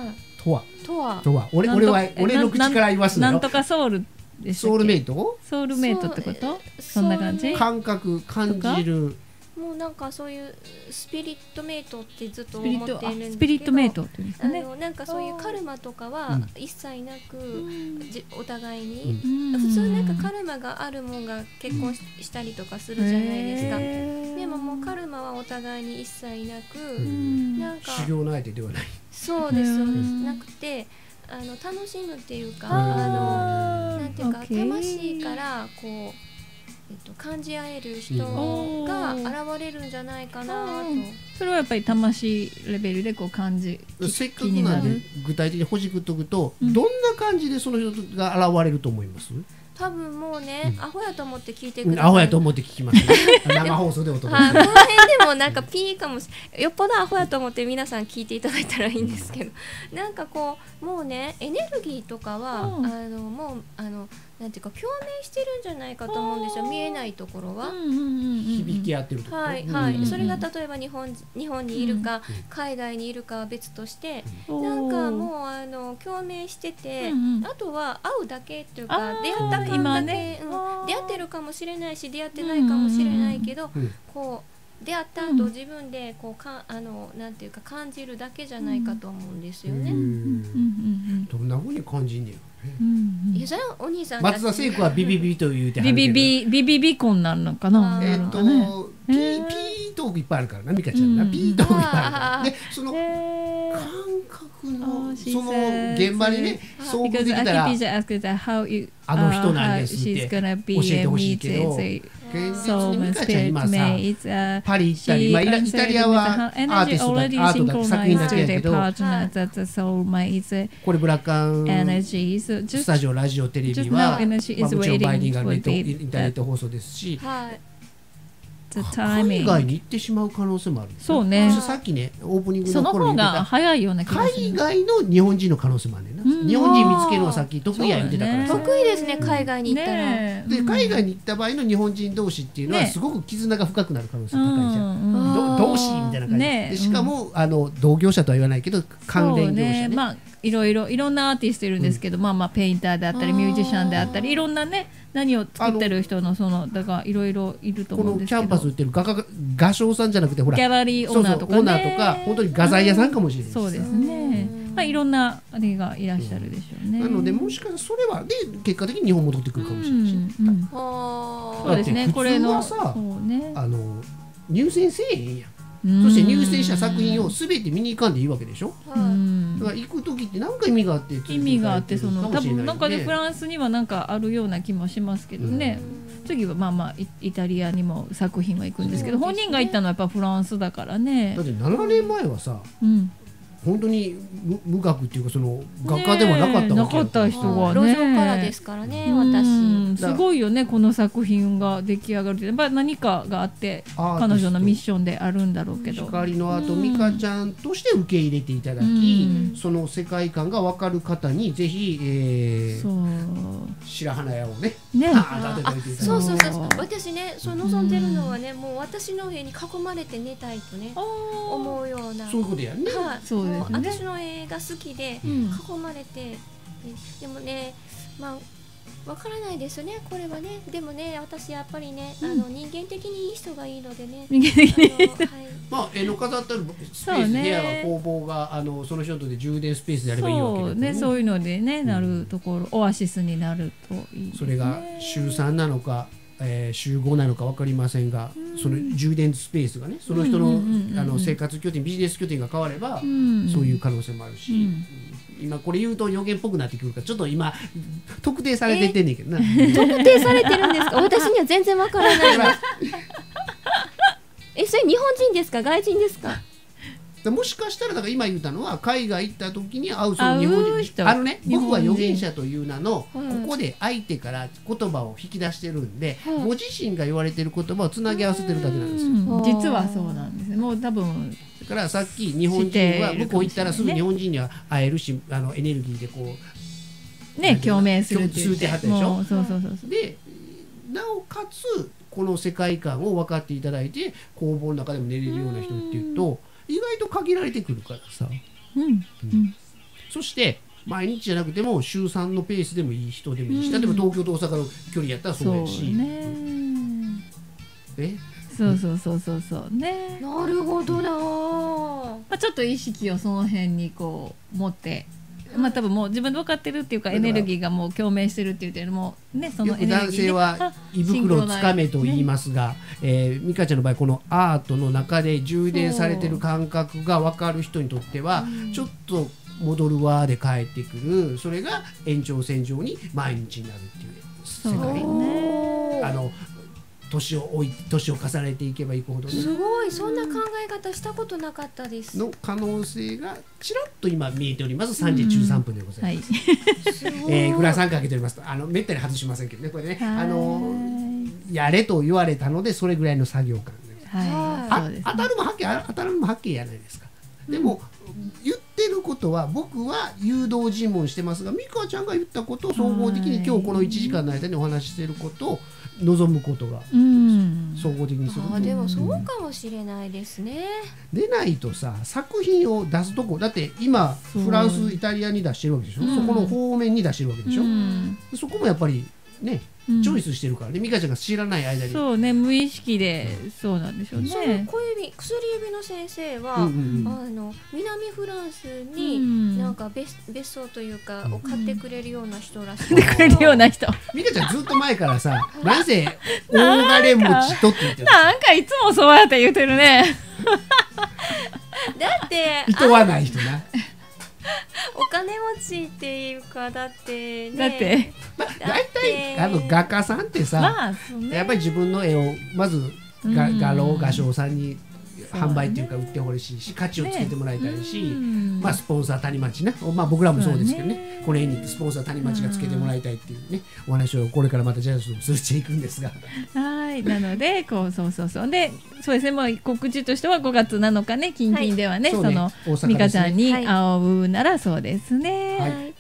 俺の口から言わすのよ。 なんとかソウルでしたっけ。 ソウルメイト？ ソウルメイトってこと？そんな感じ？ 感覚感じる。 もうなんかそういうスピリットメイトってずっと思っているんですけど、 スピリットメイトっていうんですかね。 なんかそういうカルマとかは一切なく、お互いに、普通なんかカルマがあるもんが結婚したりとかするじゃないですか。でももうカルマはお互いに一切なく、なんか修行の相手ではない。 そうですなくて楽しむっていうかなんていうか魂から感じ合える人が現れるんじゃないかなと。 それはやっぱり魂レベルで感じせっかくなんで具体的にほじくっとくと、どんな感じでその人が現れると思います？ 多分もうね、アホやと思って聞いてください。 アホやと思って聞きます、ね、生放送でお届けする。 この辺でもなんかピーかもよっぽどアホやと思って皆さん聞いていただいたらいいんですけど、なんかもうねエネルギーとかは、もうなんていうか共鳴してるんじゃないかと思うんですよ。見えないところは響き合ってるところ、 それが例えば日本にいるか、海外にいるかは別として、なんかもう共鳴してて、あとは会うだけっていうか出会った感だけ、出会ってるかもしれないし出会ってないかもしれないけど、出会った後自分でなんていうか感じるだけじゃないかと思うんですよね。 どんな風に感じんねや。 お兄さん松田聖子はビビビと言うてはるけどビビビコンなのかな。 ピートークいっぱいあるからな美香ちゃんな、ピートークいっぱいあるからで、その感覚のその現場にね遭遇できたらあの人なんですって教えてほしいけど、現実に美香ちゃん今さパリ行ったり、イタリアはアーティストだけアートだけ作品だけやけど、これブラックアンスタジオラジオテレビはもちろんバイリンガルインターネット放送ですし、海外に行ってしまう可能性もある。 そうね。 さっきねオープニングの頃に言ってたその方が早いような気がする。 海外の日本人の可能性もあるねん日本人見つけるのはさっき得意や言ってたからさ、 得意ですね、海外に行ったら。 で海外に行った場合の日本人同士っていうのはすごく絆が深くなる可能性高いじゃん、同士みたいな感じで、しかも同業者とは言わないけど関連業者ね、 いろんなアーティストいるんですけど、ペインターであったりミュージシャンであったりいろんなね何を作ってる人のだからいろいろいると思うんですけど、 このキャンパス売ってる画商さんじゃなくてほらギャラリーオーナーとかね、 オーナーとか本当に画材屋さんかもしれない、 そうですね、いろんなあれがいらっしゃるでしょうね、 なのでもしかしたらそれはで結果的に日本戻ってくるかもしれないし、 そうですね、これのさ入選せえへんやん、そして入選した作品をすべて見に行かんでいいわけでしょ、だから行く時って何か意味があって意味があって多分なんかでフランスにはなんかあるような気もしますけどね、次はイタリアにも作品は行くんですけど、本人が行ったのはやっぱフランスだからね。 だって7年前はさ、本当に無学っていうかその画家ではなかったわけや、 なかった人がね、 路上からですからね、私すごいよね、この作品が出来上がるってやっぱり何かがあって彼女のミッションであるんだろうけど、 光のアート美香ちゃんとして受け入れていただき、その世界観が分かる方にぜひ、白花屋をねそう私ね望んでるのはね、もう私の絵に囲まれて寝たいとね思うような、 そういうことやね、 私の絵が好きで囲まれて、でもねわからないですよね、これはね。でもね、私やっぱりね、人間的にいい人がいいのでね、 絵の飾ってあるスペース、部屋が工房がその人で充電スペースであればいいわけで、 そういうのでね、なるところオアシスになるといい、 それが週3なのか週5なのか分かりませんが、その充電スペースがね、その人の生活拠点ビジネス拠点が変われば、そういう可能性もあるし、今これ言うと予言っぽくなってくるからちょっと今特定されてってんねんけどな。 特定されてるんですか？私には全然わからないです。それ日本人ですか？外人ですか？ もしかしたらだから今言ったのは海外行った時に会うその日本人、僕は預言者という名のここで相手から言葉を引き出してるんで、ご自身が言われてる言葉をつなぎ合わせてるだけなんですよ。 実はそうなんですね。もう多分だからさっき日本人は向こう行ったらすぐ日本人には会えるし、エネルギーでこう共鳴するって言ってはったでしょ。 そうでなおかつこの世界観を分かっていただいて工房の中でも寝れるような人っていうと意外と限られてくるからさ、そして毎日じゃなくても週3のペースでもいい人でもいいし、例えば東京と大阪の距離やったらそうやし、 そうね。 なるほどな。 ちょっと意識をその辺にこう持って。多分もう自分で分かってるっていうかエネルギーがもう共鳴してるっていうのもね、そのエネルギーでよく男性は胃袋をつかめと言いますが、美香ちゃんの場合このアートの中で充電されてる感覚が分かる人にとってはちょっと戻るわで帰ってくる、それが延長線上に毎日になるっていう世界、年を重ねていけばいくほどね、 すごい、そんな考え方したことなかったですの可能性がちらっと今見えております。3時13分でございます。グラサンかけておりますとめったに外しませんけどね、これねやれと言われたのでそれぐらいの作業感で、当たるもはっきりやないですか。でも言ってることは僕は誘導尋問してますが、美香ちゃんが言ったことを総合的に今日この1時間の間にお話ししていることを望むことが総合的にする。 でもそうかもしれないですね。 でないとさ、作品を出すとこだって今フランスイタリアに出してるわけでしょ、そこの方面に出してるわけでしょ、そこもやっぱりねチョイスしてるからね、美香ちゃんが知らない間にそうね、無意識でそうなんでしょうね。 薬指の先生は、南フランスになんか別荘というかを買ってくれるような人らしい。 買ってくれるような人。 美香ちゃんずっと前からさ、なぜ大金持ちとって言ってる。 なんかいつもそうやって言ってるね。 だっていとわない人な。 お金持ちっていうかだってね。 だって大体画家さんってさ、やっぱり自分の絵をまず画商さんに販売っていうか売ってほしいし、価値をつけてもらいたいし、スポンサー谷町ね、僕らもそうですけどね、この絵にスポンサー谷町がつけてもらいたいっていうねお話をこれからまたジャズとしていくんですが、 はいなのでそうでそうですね、もう告知としては5月7日ね、近々ではね、その美香ちゃんに会うならそうですね。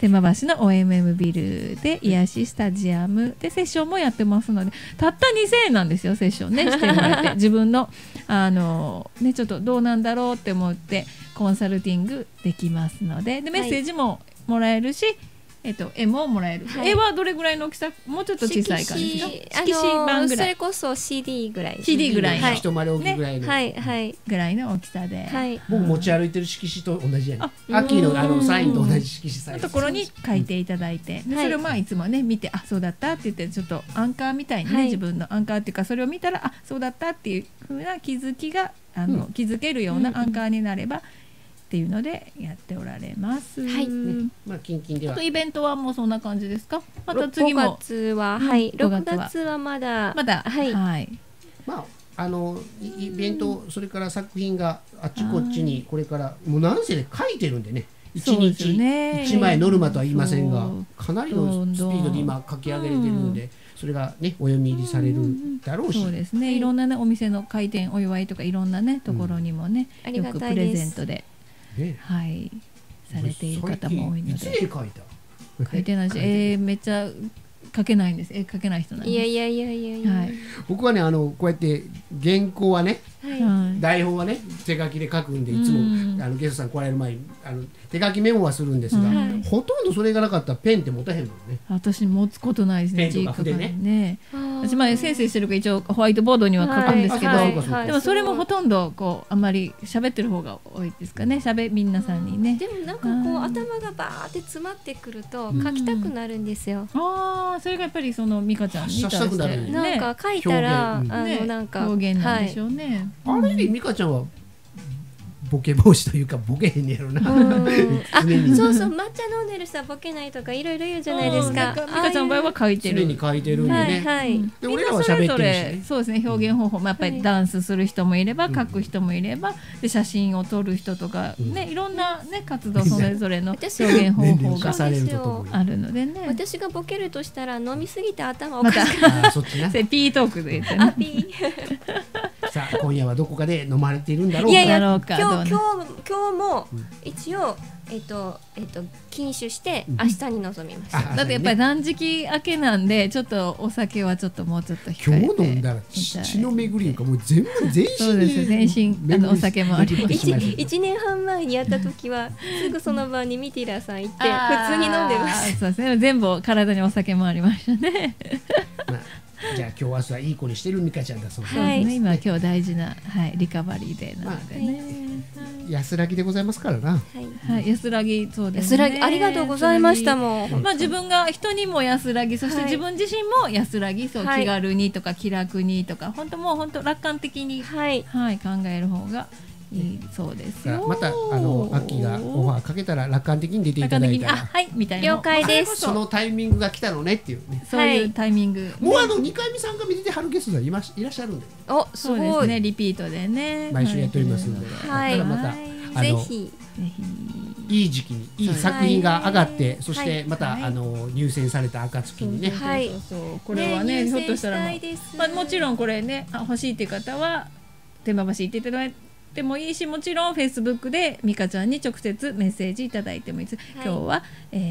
天満橋の OMM ビルで癒しスタジアムでセッションもやってますので、たった2000円なんですよ、セッションねしてもらって自分のね、ちょっとどうなんだろうって思ってコンサルティングできますので、メッセージももらえるし、絵ももらえる、絵はどれぐらいの大きさ、もうちょっと小さい感じですか、色紙版ぐらい、 それこそ CD ぐらい、 CD ぐらいの一回り大きいぐらいの、 ぐらいの大きさで、 僕持ち歩いてる色紙と同じやね、秋のサインと同じ色紙サイズのところに書いていただいて、でそれをいつもね見て、あそうだったって言って、ちょっとアンカーみたいにね、自分のアンカーっていうか、それを見たらあそうだったっていう風な気づきが気づけるようなアンカーになればっていうのでやっておられます。 まあ近々では。 あとイベントはもうそんな感じですか。また次も 5月は6月はまだはい。 まあイベント、それから作品があっちこっちにこれからもうなんせね書いてるんでね。1日1枚ノルマとは言いませんが、かなりのスピードで今書き上げれてるんで、それがねお読み入りされるだろうし、 そうですね。いろんなねお店の開店お祝いとかいろんなねところにもね、よくプレゼントで。はいされている方も多いので。 いつ絵描いた？ 描いてないし、めっちゃ描けないんです。絵描けない人なんです。 いや、 僕はねこうやって原稿はね、台本はね手書きで書くんで、いつもゲストさん来られる前に手書きメモはするんですが、ほとんどそれがなかったらペンって持たへんもんね。 私持つことないですね。 ペンとか筆ね。 私前先生してるから一応ホワイトボードには書くんですけど、でもそれもほとんどこうあんまり喋ってる方が多いですかね。皆さんにね。 でもなんかこう頭がバーって詰まってくると書きたくなるんですよ。 それがやっぱりその美香ちゃんに対してなんか書いたらなんか表現なんでしょうね。 ある意味美香ちゃんはボケ防止というかボケへんねやろな。 そうそう抹茶飲んでる人はボケないとかいろいろ言うじゃないですか。 美香ちゃんの場合は書いてる。 常に書いてるんでね。で俺らは喋ってるし。 そうですね、表現方法、やっぱりダンスする人もいれば書く人もいれば、で写真を撮る人とかね、いろんなね活動それぞれの表現方法があるのでね。 私がボケるとしたら飲みすぎて頭おかしくなる。そっちな。 ピートークで言ってね。 さあ今夜はどこかで飲まれているんだろうか。 いや今日も一応禁酒して明日に臨みました。 だってやっぱり断食明けなんで、ちょっとお酒はちょっともうちょっと控えて。 今日飲んだら血の巡りがもう全身で全身お酒もあります。 1年半前にやった時はすぐその場にミティラさん行って普通に飲んでました。 そうですね、全部体にお酒もありましたね。 じゃあ今日明日はいい子にしてる美香ちゃんだそうですね。今日大事なリカバリーデーなのでね。 安らぎでございますからな。 安らぎ、そうですね。 ありがとうございましたもん。 自分が人にも安らぎ、そして自分自身も安らぎ、そう気軽にとか気楽にとか、本当楽観的に考える方がいいそうですよ。 また秋がオファーかけたら楽観的に出ていただいたら、 みたいな。 了解です。 そのタイミングが来たのねっていうね。 そういうタイミング。 もう2回目3回目出てはるゲストがいらっしゃるんで。 そうですね、リピートでね。 毎週やっておりますので。またぜひいい時期にいい作品が上がって、そしてまた入選された暁にね。 これはね、ひょっとしたらもちろんこれね欲しいっていう方は天満橋行っていただいてもいいし、もちろんフェイスブックで美香ちゃんに直接メッセージいただいてもいいです。今日は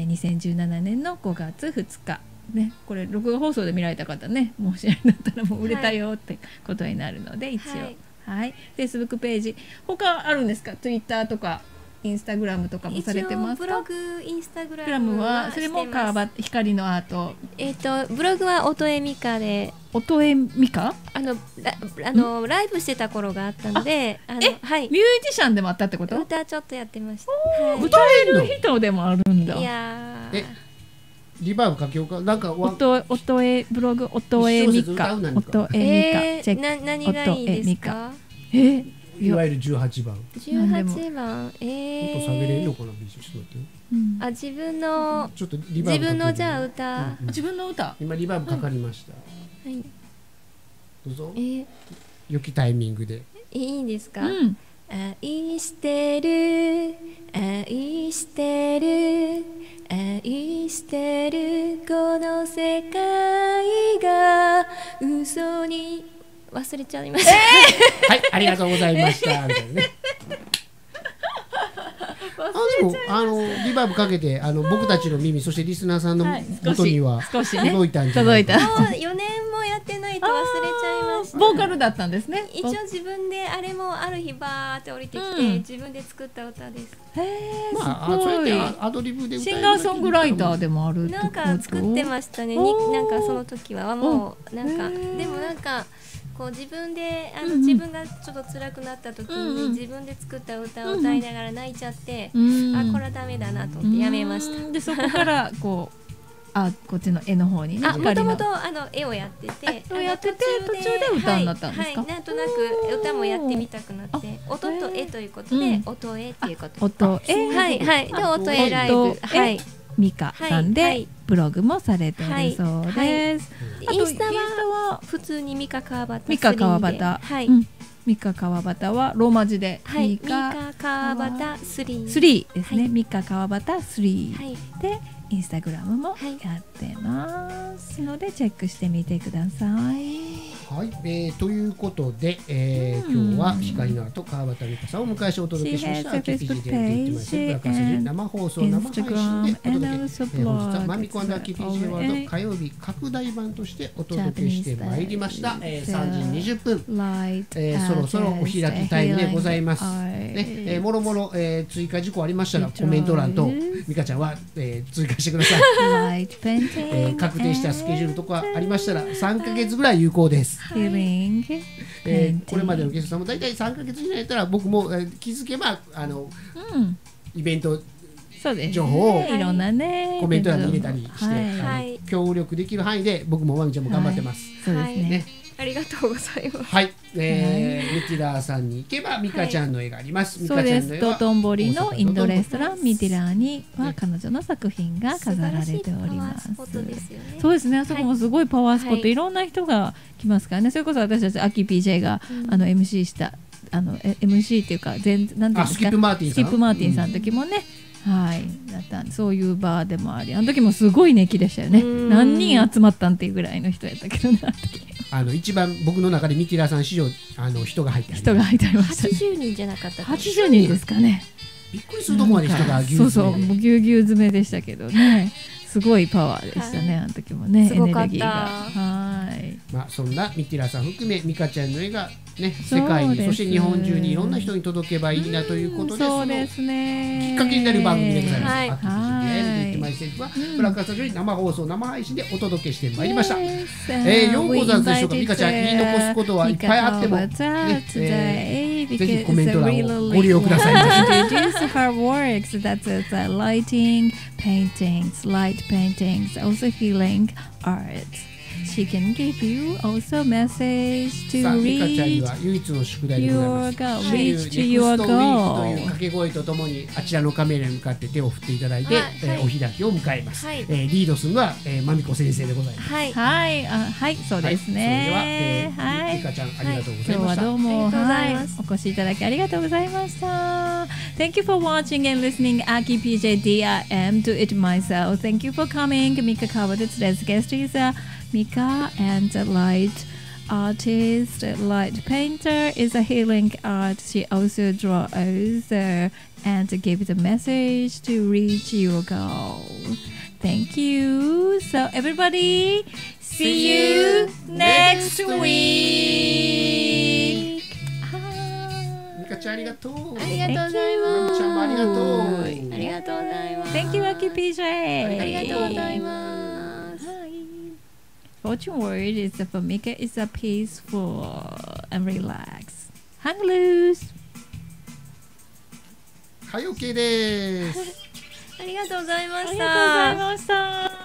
2017年の5月2日ね、これ録画放送で見られた方ね、もしあれだったらもう売れたよってことになるので、一応フェイスブックページ、他あるんですか？ツイッターとかインスタグラムとかもされてますか？ ブログ、インスタグラムはそれも光のアート。 ブログは音江美香で。 音江美香？ ライブしてた頃があったので、 ミュージシャンでもあったってこと？ 歌ちょっとやってました。 歌える人でもあるんだ。 いやリバーブかけようか。なんか音江ブログ音江美香。音江美香。 何がいいですか？ いわゆる18番。 18番。音下げれんのかな、ビジュス自分のちょっとリバーブ。 自分のじゃあ歌。 自分の歌。 今リバーブかかりました。 はい。 どうぞ。良きタイミングで。 いいですか？愛してる、愛してる、愛してる、この世界が嘘に忘れちゃいました。 はい、ありがとうございました。みたいなね。 リバーブかけて僕たちの耳、そしてリスナーさんの元には届いたんじゃないか。 もう4年もやってないと忘れちゃいました。 ボーカルだったんですね。 一応自分であれもある日バーって降りてきて、自分で作った歌です。 そうやってアドリブで歌シンガーソングライターでもあるってこと。 なんか作ってましたね。なんかその時はもうなんかでもなんかこう自分で自分がちょっと辛くなった時に自分で作った歌を歌いながら泣いちゃって、これはダメだなと思ってやめました。 でそこからこっちの絵の方にね。 もともと絵をやってて、 途中で歌になったんですか。 なんとなく歌もやってみたくなって、音と絵ということで音絵っていうこと。 音絵、 はいで音絵ライブ、 ミカさんでブログもされているそうです。 インスタは普通にミカ川端。 ミカ川端。ミカ川端はローマ字でミカ川端 3ですね。ミカ川端3でインスタグラムもやってますのでチェックしてみてください。 はい、ということで、今日は光の後川端美香さんを迎えしてお届けしました。AKPJ で言ってまいります。ブラックアスリー生放送生配信でお届け。本日はマミコ&AKPJワールド火曜日拡大版としてお届けしてまいりました。3時20分、そろそろお開きタイムでございます。もろもろ追加事項ありましたらコメント欄と美香ちゃんは追加してください。確定したスケジュールとかありましたら3ヶ月ぐらい有効です。これまでのゲストさんも大体3ヶ月以内だったら僕も気づけばイベント情報をいろんなねコメント欄に入れたりして協力できる範囲で僕もまみちゃんも頑張ってます。 そうですね。 ありがとうございます。 はい、ミティラーさんに行けばミカちゃんの絵があります。 そうです。道頓堀のインドレストランミティラーには彼女の作品が飾られております。そうですね。あそこもすごいパワースポット、いろんな人が来ますからね。それこそ私たちアキ PJ がMC したMC っていうかなんていうんですか、 スキップマーティンさんの時もね。だったそういうバーでもあり、あの時もすごい熱気でしたよね。何人集まったんっていうぐらいの人やったけどね。 一番僕の中でミティラーさん史上人が入ってありました。 80人じゃなかったか。 80人ですかね。 びっくりするとこまで人がぎゅうぎゅうもうぎゅうぎゅう詰めでしたけどね。すごいパワーでしたね、あの時もね。エネルギーが。 そんなミティラーさん含めミカちゃんの絵がね、世界にそして日本中にいろんな人に届けばいいなということで、 そうですね、 きっかけになる番組でございます。マイセルフはブラックアスタジオに生放送生配信でお届けしてまいりました。ようござんすでしょうか。ミカちゃん言い残すことはいっぱいあっても、ぜひコメント欄をご利用ください。 Introduce her works, that's lighting, paintings, light paintings, also healing art. She can give you also message to reach your goal. Reach to your goal. という掛け声とともにあちらのカメラに向かって手を振っていただいて、お開きを迎えます。リードするのはまみこ先生でございます。 はい、そうですね。 それではミカちゃんありがとうございました。 今日はどうもお越しいただきありがとうございました。Thank you for watching and listening. Aki PJ DIM to it myself. Thank you for coming. Mika Kawada. Today's guest is Mika, and the light artist, light painter is a healing art. She also draws and gives a message to reach your goal. Thank you. So everybody, see you next week. ミカちゃんありがとう。 ありがとうございます。 まみちゃんもありがとう。 ありがとうございます。 Thank you, Aki PJ. ありがとうございます。 Fortune word is for Mika is a peaceful and relax. Hang loose. はい、OK です。 ありがとうございました。 ありがとうございました。